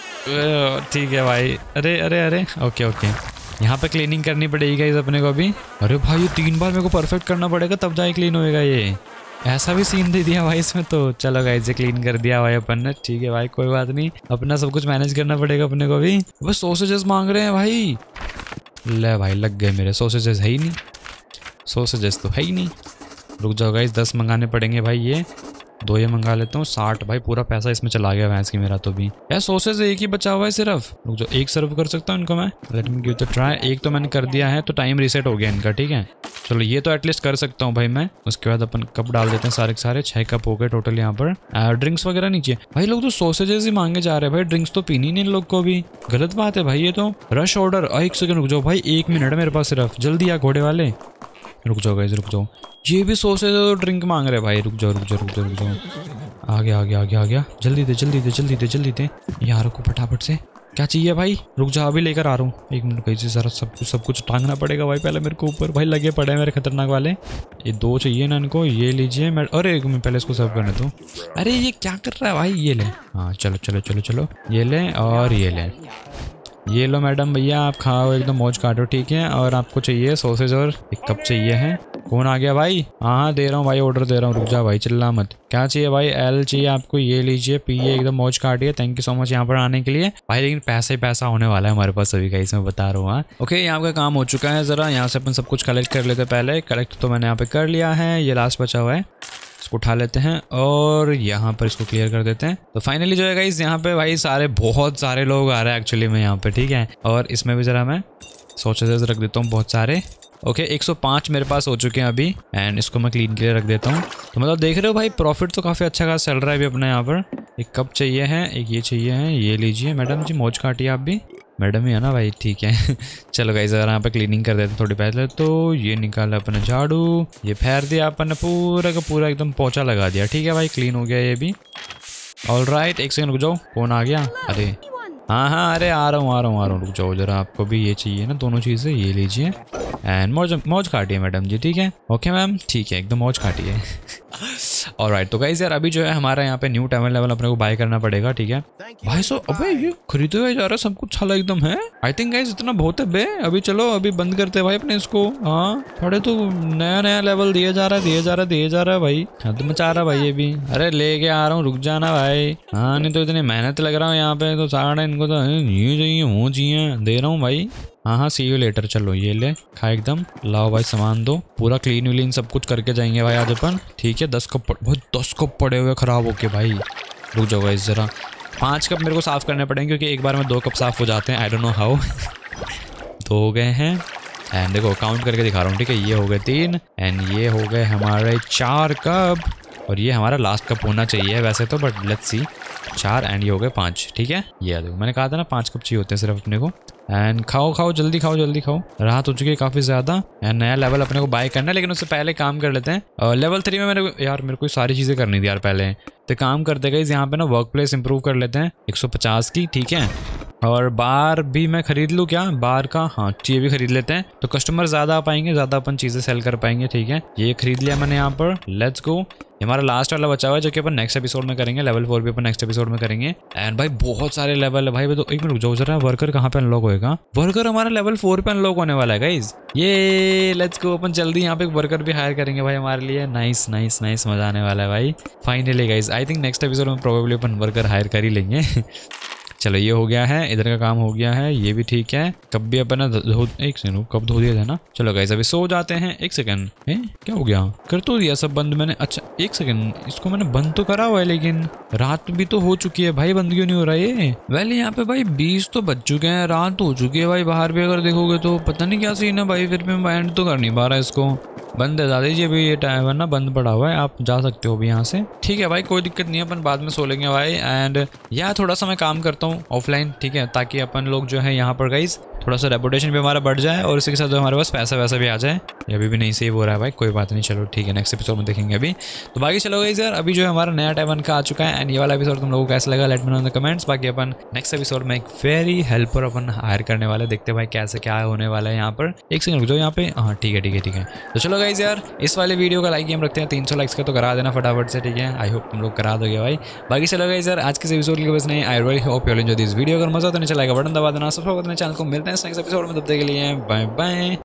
ठीक है भाई। अरे अरे अरे ओके ओके, यहाँ पे क्लीनिंग करनी पड़ेगी गाइस अपने को अभी। अरे भाई ये तीन बार मेरे को परफेक्ट करना पड़ेगा तब जाके क्लीन होएगा ये, ऐसा भी सीन दे दिया भाई इसमें तो। चलो गाइस ये क्लीन कर दिया भाई अपन ने, ठीक है भाई कोई बात नहीं, अपना सब कुछ मैनेज करना पड़ेगा अपने को भी। बस सॉसेजेस मांग रहे हैं भाई, ले भाई लग गए मेरे, सॉसेजेस है ही नहीं, सॉसेजेस तो है ही नहीं। रुक जाओ गाइस, दस मंगाने पड़ेंगे भाई, ये दो ये मंगा लेता हूँ, साठ भाई पूरा पैसा इसमें चला गया भैंस की मेरा तो भी। यार सॉसेज एक ही बचा हुआ है सिर्फ, रुक जाओ एक सर्व कर सकता हूँ इनको मैं, let me give the try. एक तो मैंने कर दिया है, तो टाइम रीसेट हो गया इनका, ठीक है। चलो ये तो एटलीस्ट कर सकता हूँ भाई मैं। उसके बाद अपन कप डाल देते हैं सारे के सारे, छह कप हो गए टोटल यहाँ पर। ड्रिंक्स वगैरह नीचे भाई, लोग तो सॉसेजेस ही मांगे जा रहे हैं भाई, ड्रिंक्स तो पीनी नहीं इन लोग को भी, गलत बात है भाई ये तो। रश ऑर्डर, एक सेकंड रुक जाओ भाई, एक मिनट है मेरे पास सिर्फ, जल्दी आ घोड़े वाले। रुक जाओ गाइस रुक जाओ, ये भी सॉसेज और ड्रिंक मांग रहे हैं भाई, रुक जाओ रुक जाओ रुक जाओ रुक जाओ। आ गया आ गया आ गया आ गया, जल्दी दे जल्दी दे जल्दी दे जल्दी दे। यहाँ रुको फटाफट से, क्या चाहिए भाई? रुक जा अभी लेकर आ रहा हूँ, एक मिनट कैसे सारा सब कुछ सब कुछ टांगना पड़ेगा भाई पहले मेरे को ऊपर। भाई लगे पड़े हैं मेरे खतरनाक वाले। ये दो चाहिए ना इनको, ये लीजिए। मैं अरे मैं पहले इसको सर्व करने दूँ। अरे ये क्या कर रहा है भाई? ये ले, हाँ चलो चलो चलो चलो, ये ले और ये ले, ये लो मैडम भैया आप खाओ एकदम मौज काटो, ठीक है। और आपको चाहिए सॉसेज और एक कप चाहिए है। कौन आ गया भाई? हाँ हाँ दे रहा हूँ भाई, ऑर्डर दे रहा हूँ, रुक जा भाई चिल्ला मत। क्या चाहिए भाई? एल चाहिए आपको, ये लीजिए पिए एकदम मौज काटिए। थैंक यू सो मच यहाँ पर आने के लिए भाई, लेकिन पैसा ही पैसा होने वाला है हमारे पास सभी का, इसमें बता रहा हूँ। हाँ ओके, यहाँ का काम हो चुका है। जरा यहाँ से अपन सब कुछ कलेक्ट कर लेते पहले। कलेक्ट तो मैंने यहाँ पे कर लिया है, ये लास्ट बचा हुआ है, इसको उठा लेते हैं और यहाँ पर इसको क्लियर कर देते हैं। तो फाइनली जो है गाइस यहाँ पे भाई सारे बहुत सारे लोग आ रहे हैं एक्चुअली में यहाँ पे, ठीक है। और इसमें भी जरा मैं सॉसेजेस रख देता हूँ बहुत सारे। ओके एक सौ पाँच मेरे पास हो चुके हैं अभी, एंड इसको मैं क्लीन के लिए रख देता हूँ। तो मतलब देख रहे हो भाई प्रॉफिट तो काफ़ी अच्छा खासा चल रहा है अभी अपने यहाँ पर। एक कप चाहिए है, एक ये चाहिए है, ये लीजिए मैडम जी, मौज काटिए आप भी। मैडम ही है ना भाई, ठीक है। चलो गाइस अगर यहाँ पे क्लीनिंग कर देते थोड़ी पहले। तो ये निकाला अपने झाड़ू, ये फेर दिया अपन ने पूरा का पूरा, एकदम पोछा लगा दिया, ठीक है भाई, क्लीन हो गया ये भी। ऑल राइट एक सेकंड रुक जाओ, कौन आ गया? अरे हाँ हाँ अरे आ रहा हूँ आ रहा हूँ आ रहा हूँ, रुक जाओ जरा। आपको भी ये चाहिए ना दोनों चीज़ें, ये लीजिए एंड मौज मौज काटिए मैडम जी, ठीक है। ओके मैम ठीक है, एकदम मौज काटिए। और राइट तो गाइस यार अभी जो है हमारा यहाँ पे न्यू टाइमर लेवल अपने को बाय करना पड़ेगा, ठीक है भाई। सो अबे ये खरीदे हुए जा रहा है सब कुछ छाला एकदम है। आई थिंक गाइस इतना बहुत है बे। अभी चलो अभी बंद करते हैं भाई अपने इसको। हाँ थोड़े तो नया नया लेवल दिया जा रहा है दिया जा रहा है दिया जा रहा है भाई। हद मचा रहा भाई ये भी। अरे लेके आ रहा हूँ, रुक जाना भाई। हाँ नहीं तो इतनी मेहनत लग रहा हूँ यहाँ पे, तो सारा इनको तो ये चाहिए वो चाहिए, दे रहा हूँ भाई। हाँ हाँ सी यू लेटर। चलो ये ले खा एकदम, लाओ भाई सामान दो, पूरा क्लीन व्लीन सब कुछ करके जाएंगे भाई आज अपन, ठीक है। दस कप भाई, दस कप पड़े हुए खराब होके भाई। रुक जाओ गाइस जरा, पांच कप मेरे को साफ करने पड़ेंगे क्योंकि एक बार में दो कप साफ हो जाते हैं। I don't know how. दो हो गए हैं एंड देखो काउंट करके दिखा रहा हूँ, ठीक है। ये हो गए तीन एंड ये हो गए हमारे चार कप, और ये हमारा लास्ट कप होना चाहिए वैसे तो, बट लेट्स सी। चार एंड ये हो गए पाँच, ठीक है। ये देखो मैंने कहा था ना पाँच कप चाहिए होते हैं सिर्फ अपने को। एंड खाओ खाओ जल्दी खाओ जल्दी खाओ, राहत हो चुकी है काफ़ी ज़्यादा। एंड नया लेवल अपने को बाय करना है, लेकिन उससे पहले काम कर लेते हैं। और लेवल थ्री में मेरे यार मेरे को सारी चीज़ें करनी थी यार पहले, तो काम करते गए यहाँ पे ना वर्क प्लेस इंप्रूव कर लेते हैं एक सौ पचास की, ठीक है। और बार भी मैं खरीद लूँ क्या बार का? हाँ ये भी खरीद लेते हैं, तो कस्टमर ज़्यादा आ पाएंगे, ज़्यादा अपन चीज़ें सेल कर पाएंगे, ठीक है। ये खरीद लिया मैंने यहाँ पर, लेट्स गो। हमारा लास्ट वाला बचा हुआ है जो कि अपन नेक्स्ट एपिसोड में करेंगे, लेवल फोर भी अपन नेक्स्ट एपिसोड में करेंगे। एंड भाई बहुत सारे लेवल है भाई। तो एक मिनट रुक जाओ जरा, वर्कर कहाँ पे अनलॉक होएगा? वर्कर हमारा लेवल फोर पे अनलॉक होने वाला है गाइज। ये लेट्स गो, अपन जल्दी यहाँ पे एक वर्कर भी हायर करेंगे भाई हमारे लिए। नाइस नाइस नाइस, मजा आने वाला है भाई finally guys. I think next episode में प्रोबेबली अपन वर्कर हायर कर ही लेंगे। चलो ये हो गया है, इधर का काम हो गया है, ये भी ठीक है। कब भी अपन धो, एक सेकंड कब धो दिया था ना। चलो गाइस अभी सो जाते हैं। एक सेकंड क्या हो गया? कर तो दिया सब बंद मैंने। अच्छा एक सेकंड, इसको मैंने बंद तो करा हुआ है, लेकिन रात भी तो हो चुकी है भाई, बंद क्यों नहीं हो रहा ये? वेल यहाँ पे भाई बीस तो बज चुके हैं, रात हो चुकी है भाई। बाहर भी अगर देखोगे तो पता नहीं क्या सीन है भाई। फिर भी मैं एंड तो कर नहीं पा रहा इसको। बंद है दादी जी, अभी ये टाइम है ना बंद पड़ा हुआ है, आप जा सकते हो अभी यहाँ से, ठीक है भाई। कोई दिक्कत नहीं है, अपन बाद में सो लेंगे भाई। एंड यहाँ थोड़ा सा मैं काम करता हूँ ऑफलाइन, ठीक है, ताकि अपन लोग जो है यहाँ पर गाइस थोड़ा सा रेपुटेशन भी हमारा बढ़ जाए और इसी के साथ जो हमारे पास पैसा वैसा भी आ जाए। ये अभी भी नहीं सेव हो रहा है भाई, कोई बात नहीं, चलो ठीक है नेक्स्ट एपिसोड में देखेंगे अभी। तो बाकी चलो गाइस यार, अभी जो है हमारा नया टाइम का आ चुका है। एंड ये वाला एपिसोड तुम लोगों को कैसा लगा, let me know in the comments. बाकी अपन नेक्स्ट एपिसोड में एक वेरी हेल्पर अपन हायर करने वाले, देखते हैं भाई कैसे क्या होने वाला है यहाँ पर। एक सेकंड रुक जाओ यहाँ पे, हाँ ठीक है ठीक है ठीक है। तो चलो गाइस यार, इस वाले वीडियो का लाइक हम रखते हैं तीन सौ लाइक्स का, तो करा देना फटाफट से, ठीक है। आई होप तुम लोग करा दोगे भाई। बाकी चलो गाइस यार, आज के एपिसोड के बस नहीं, I really hope you enjoy this video. अगर मजा तो नहीं चलाएगा बटन दबा देना, सब्सक्राइब करना चैनल को। मिलते हैं नेक्स्ट एपिसोड में, तब तक के लिए बाय बाय।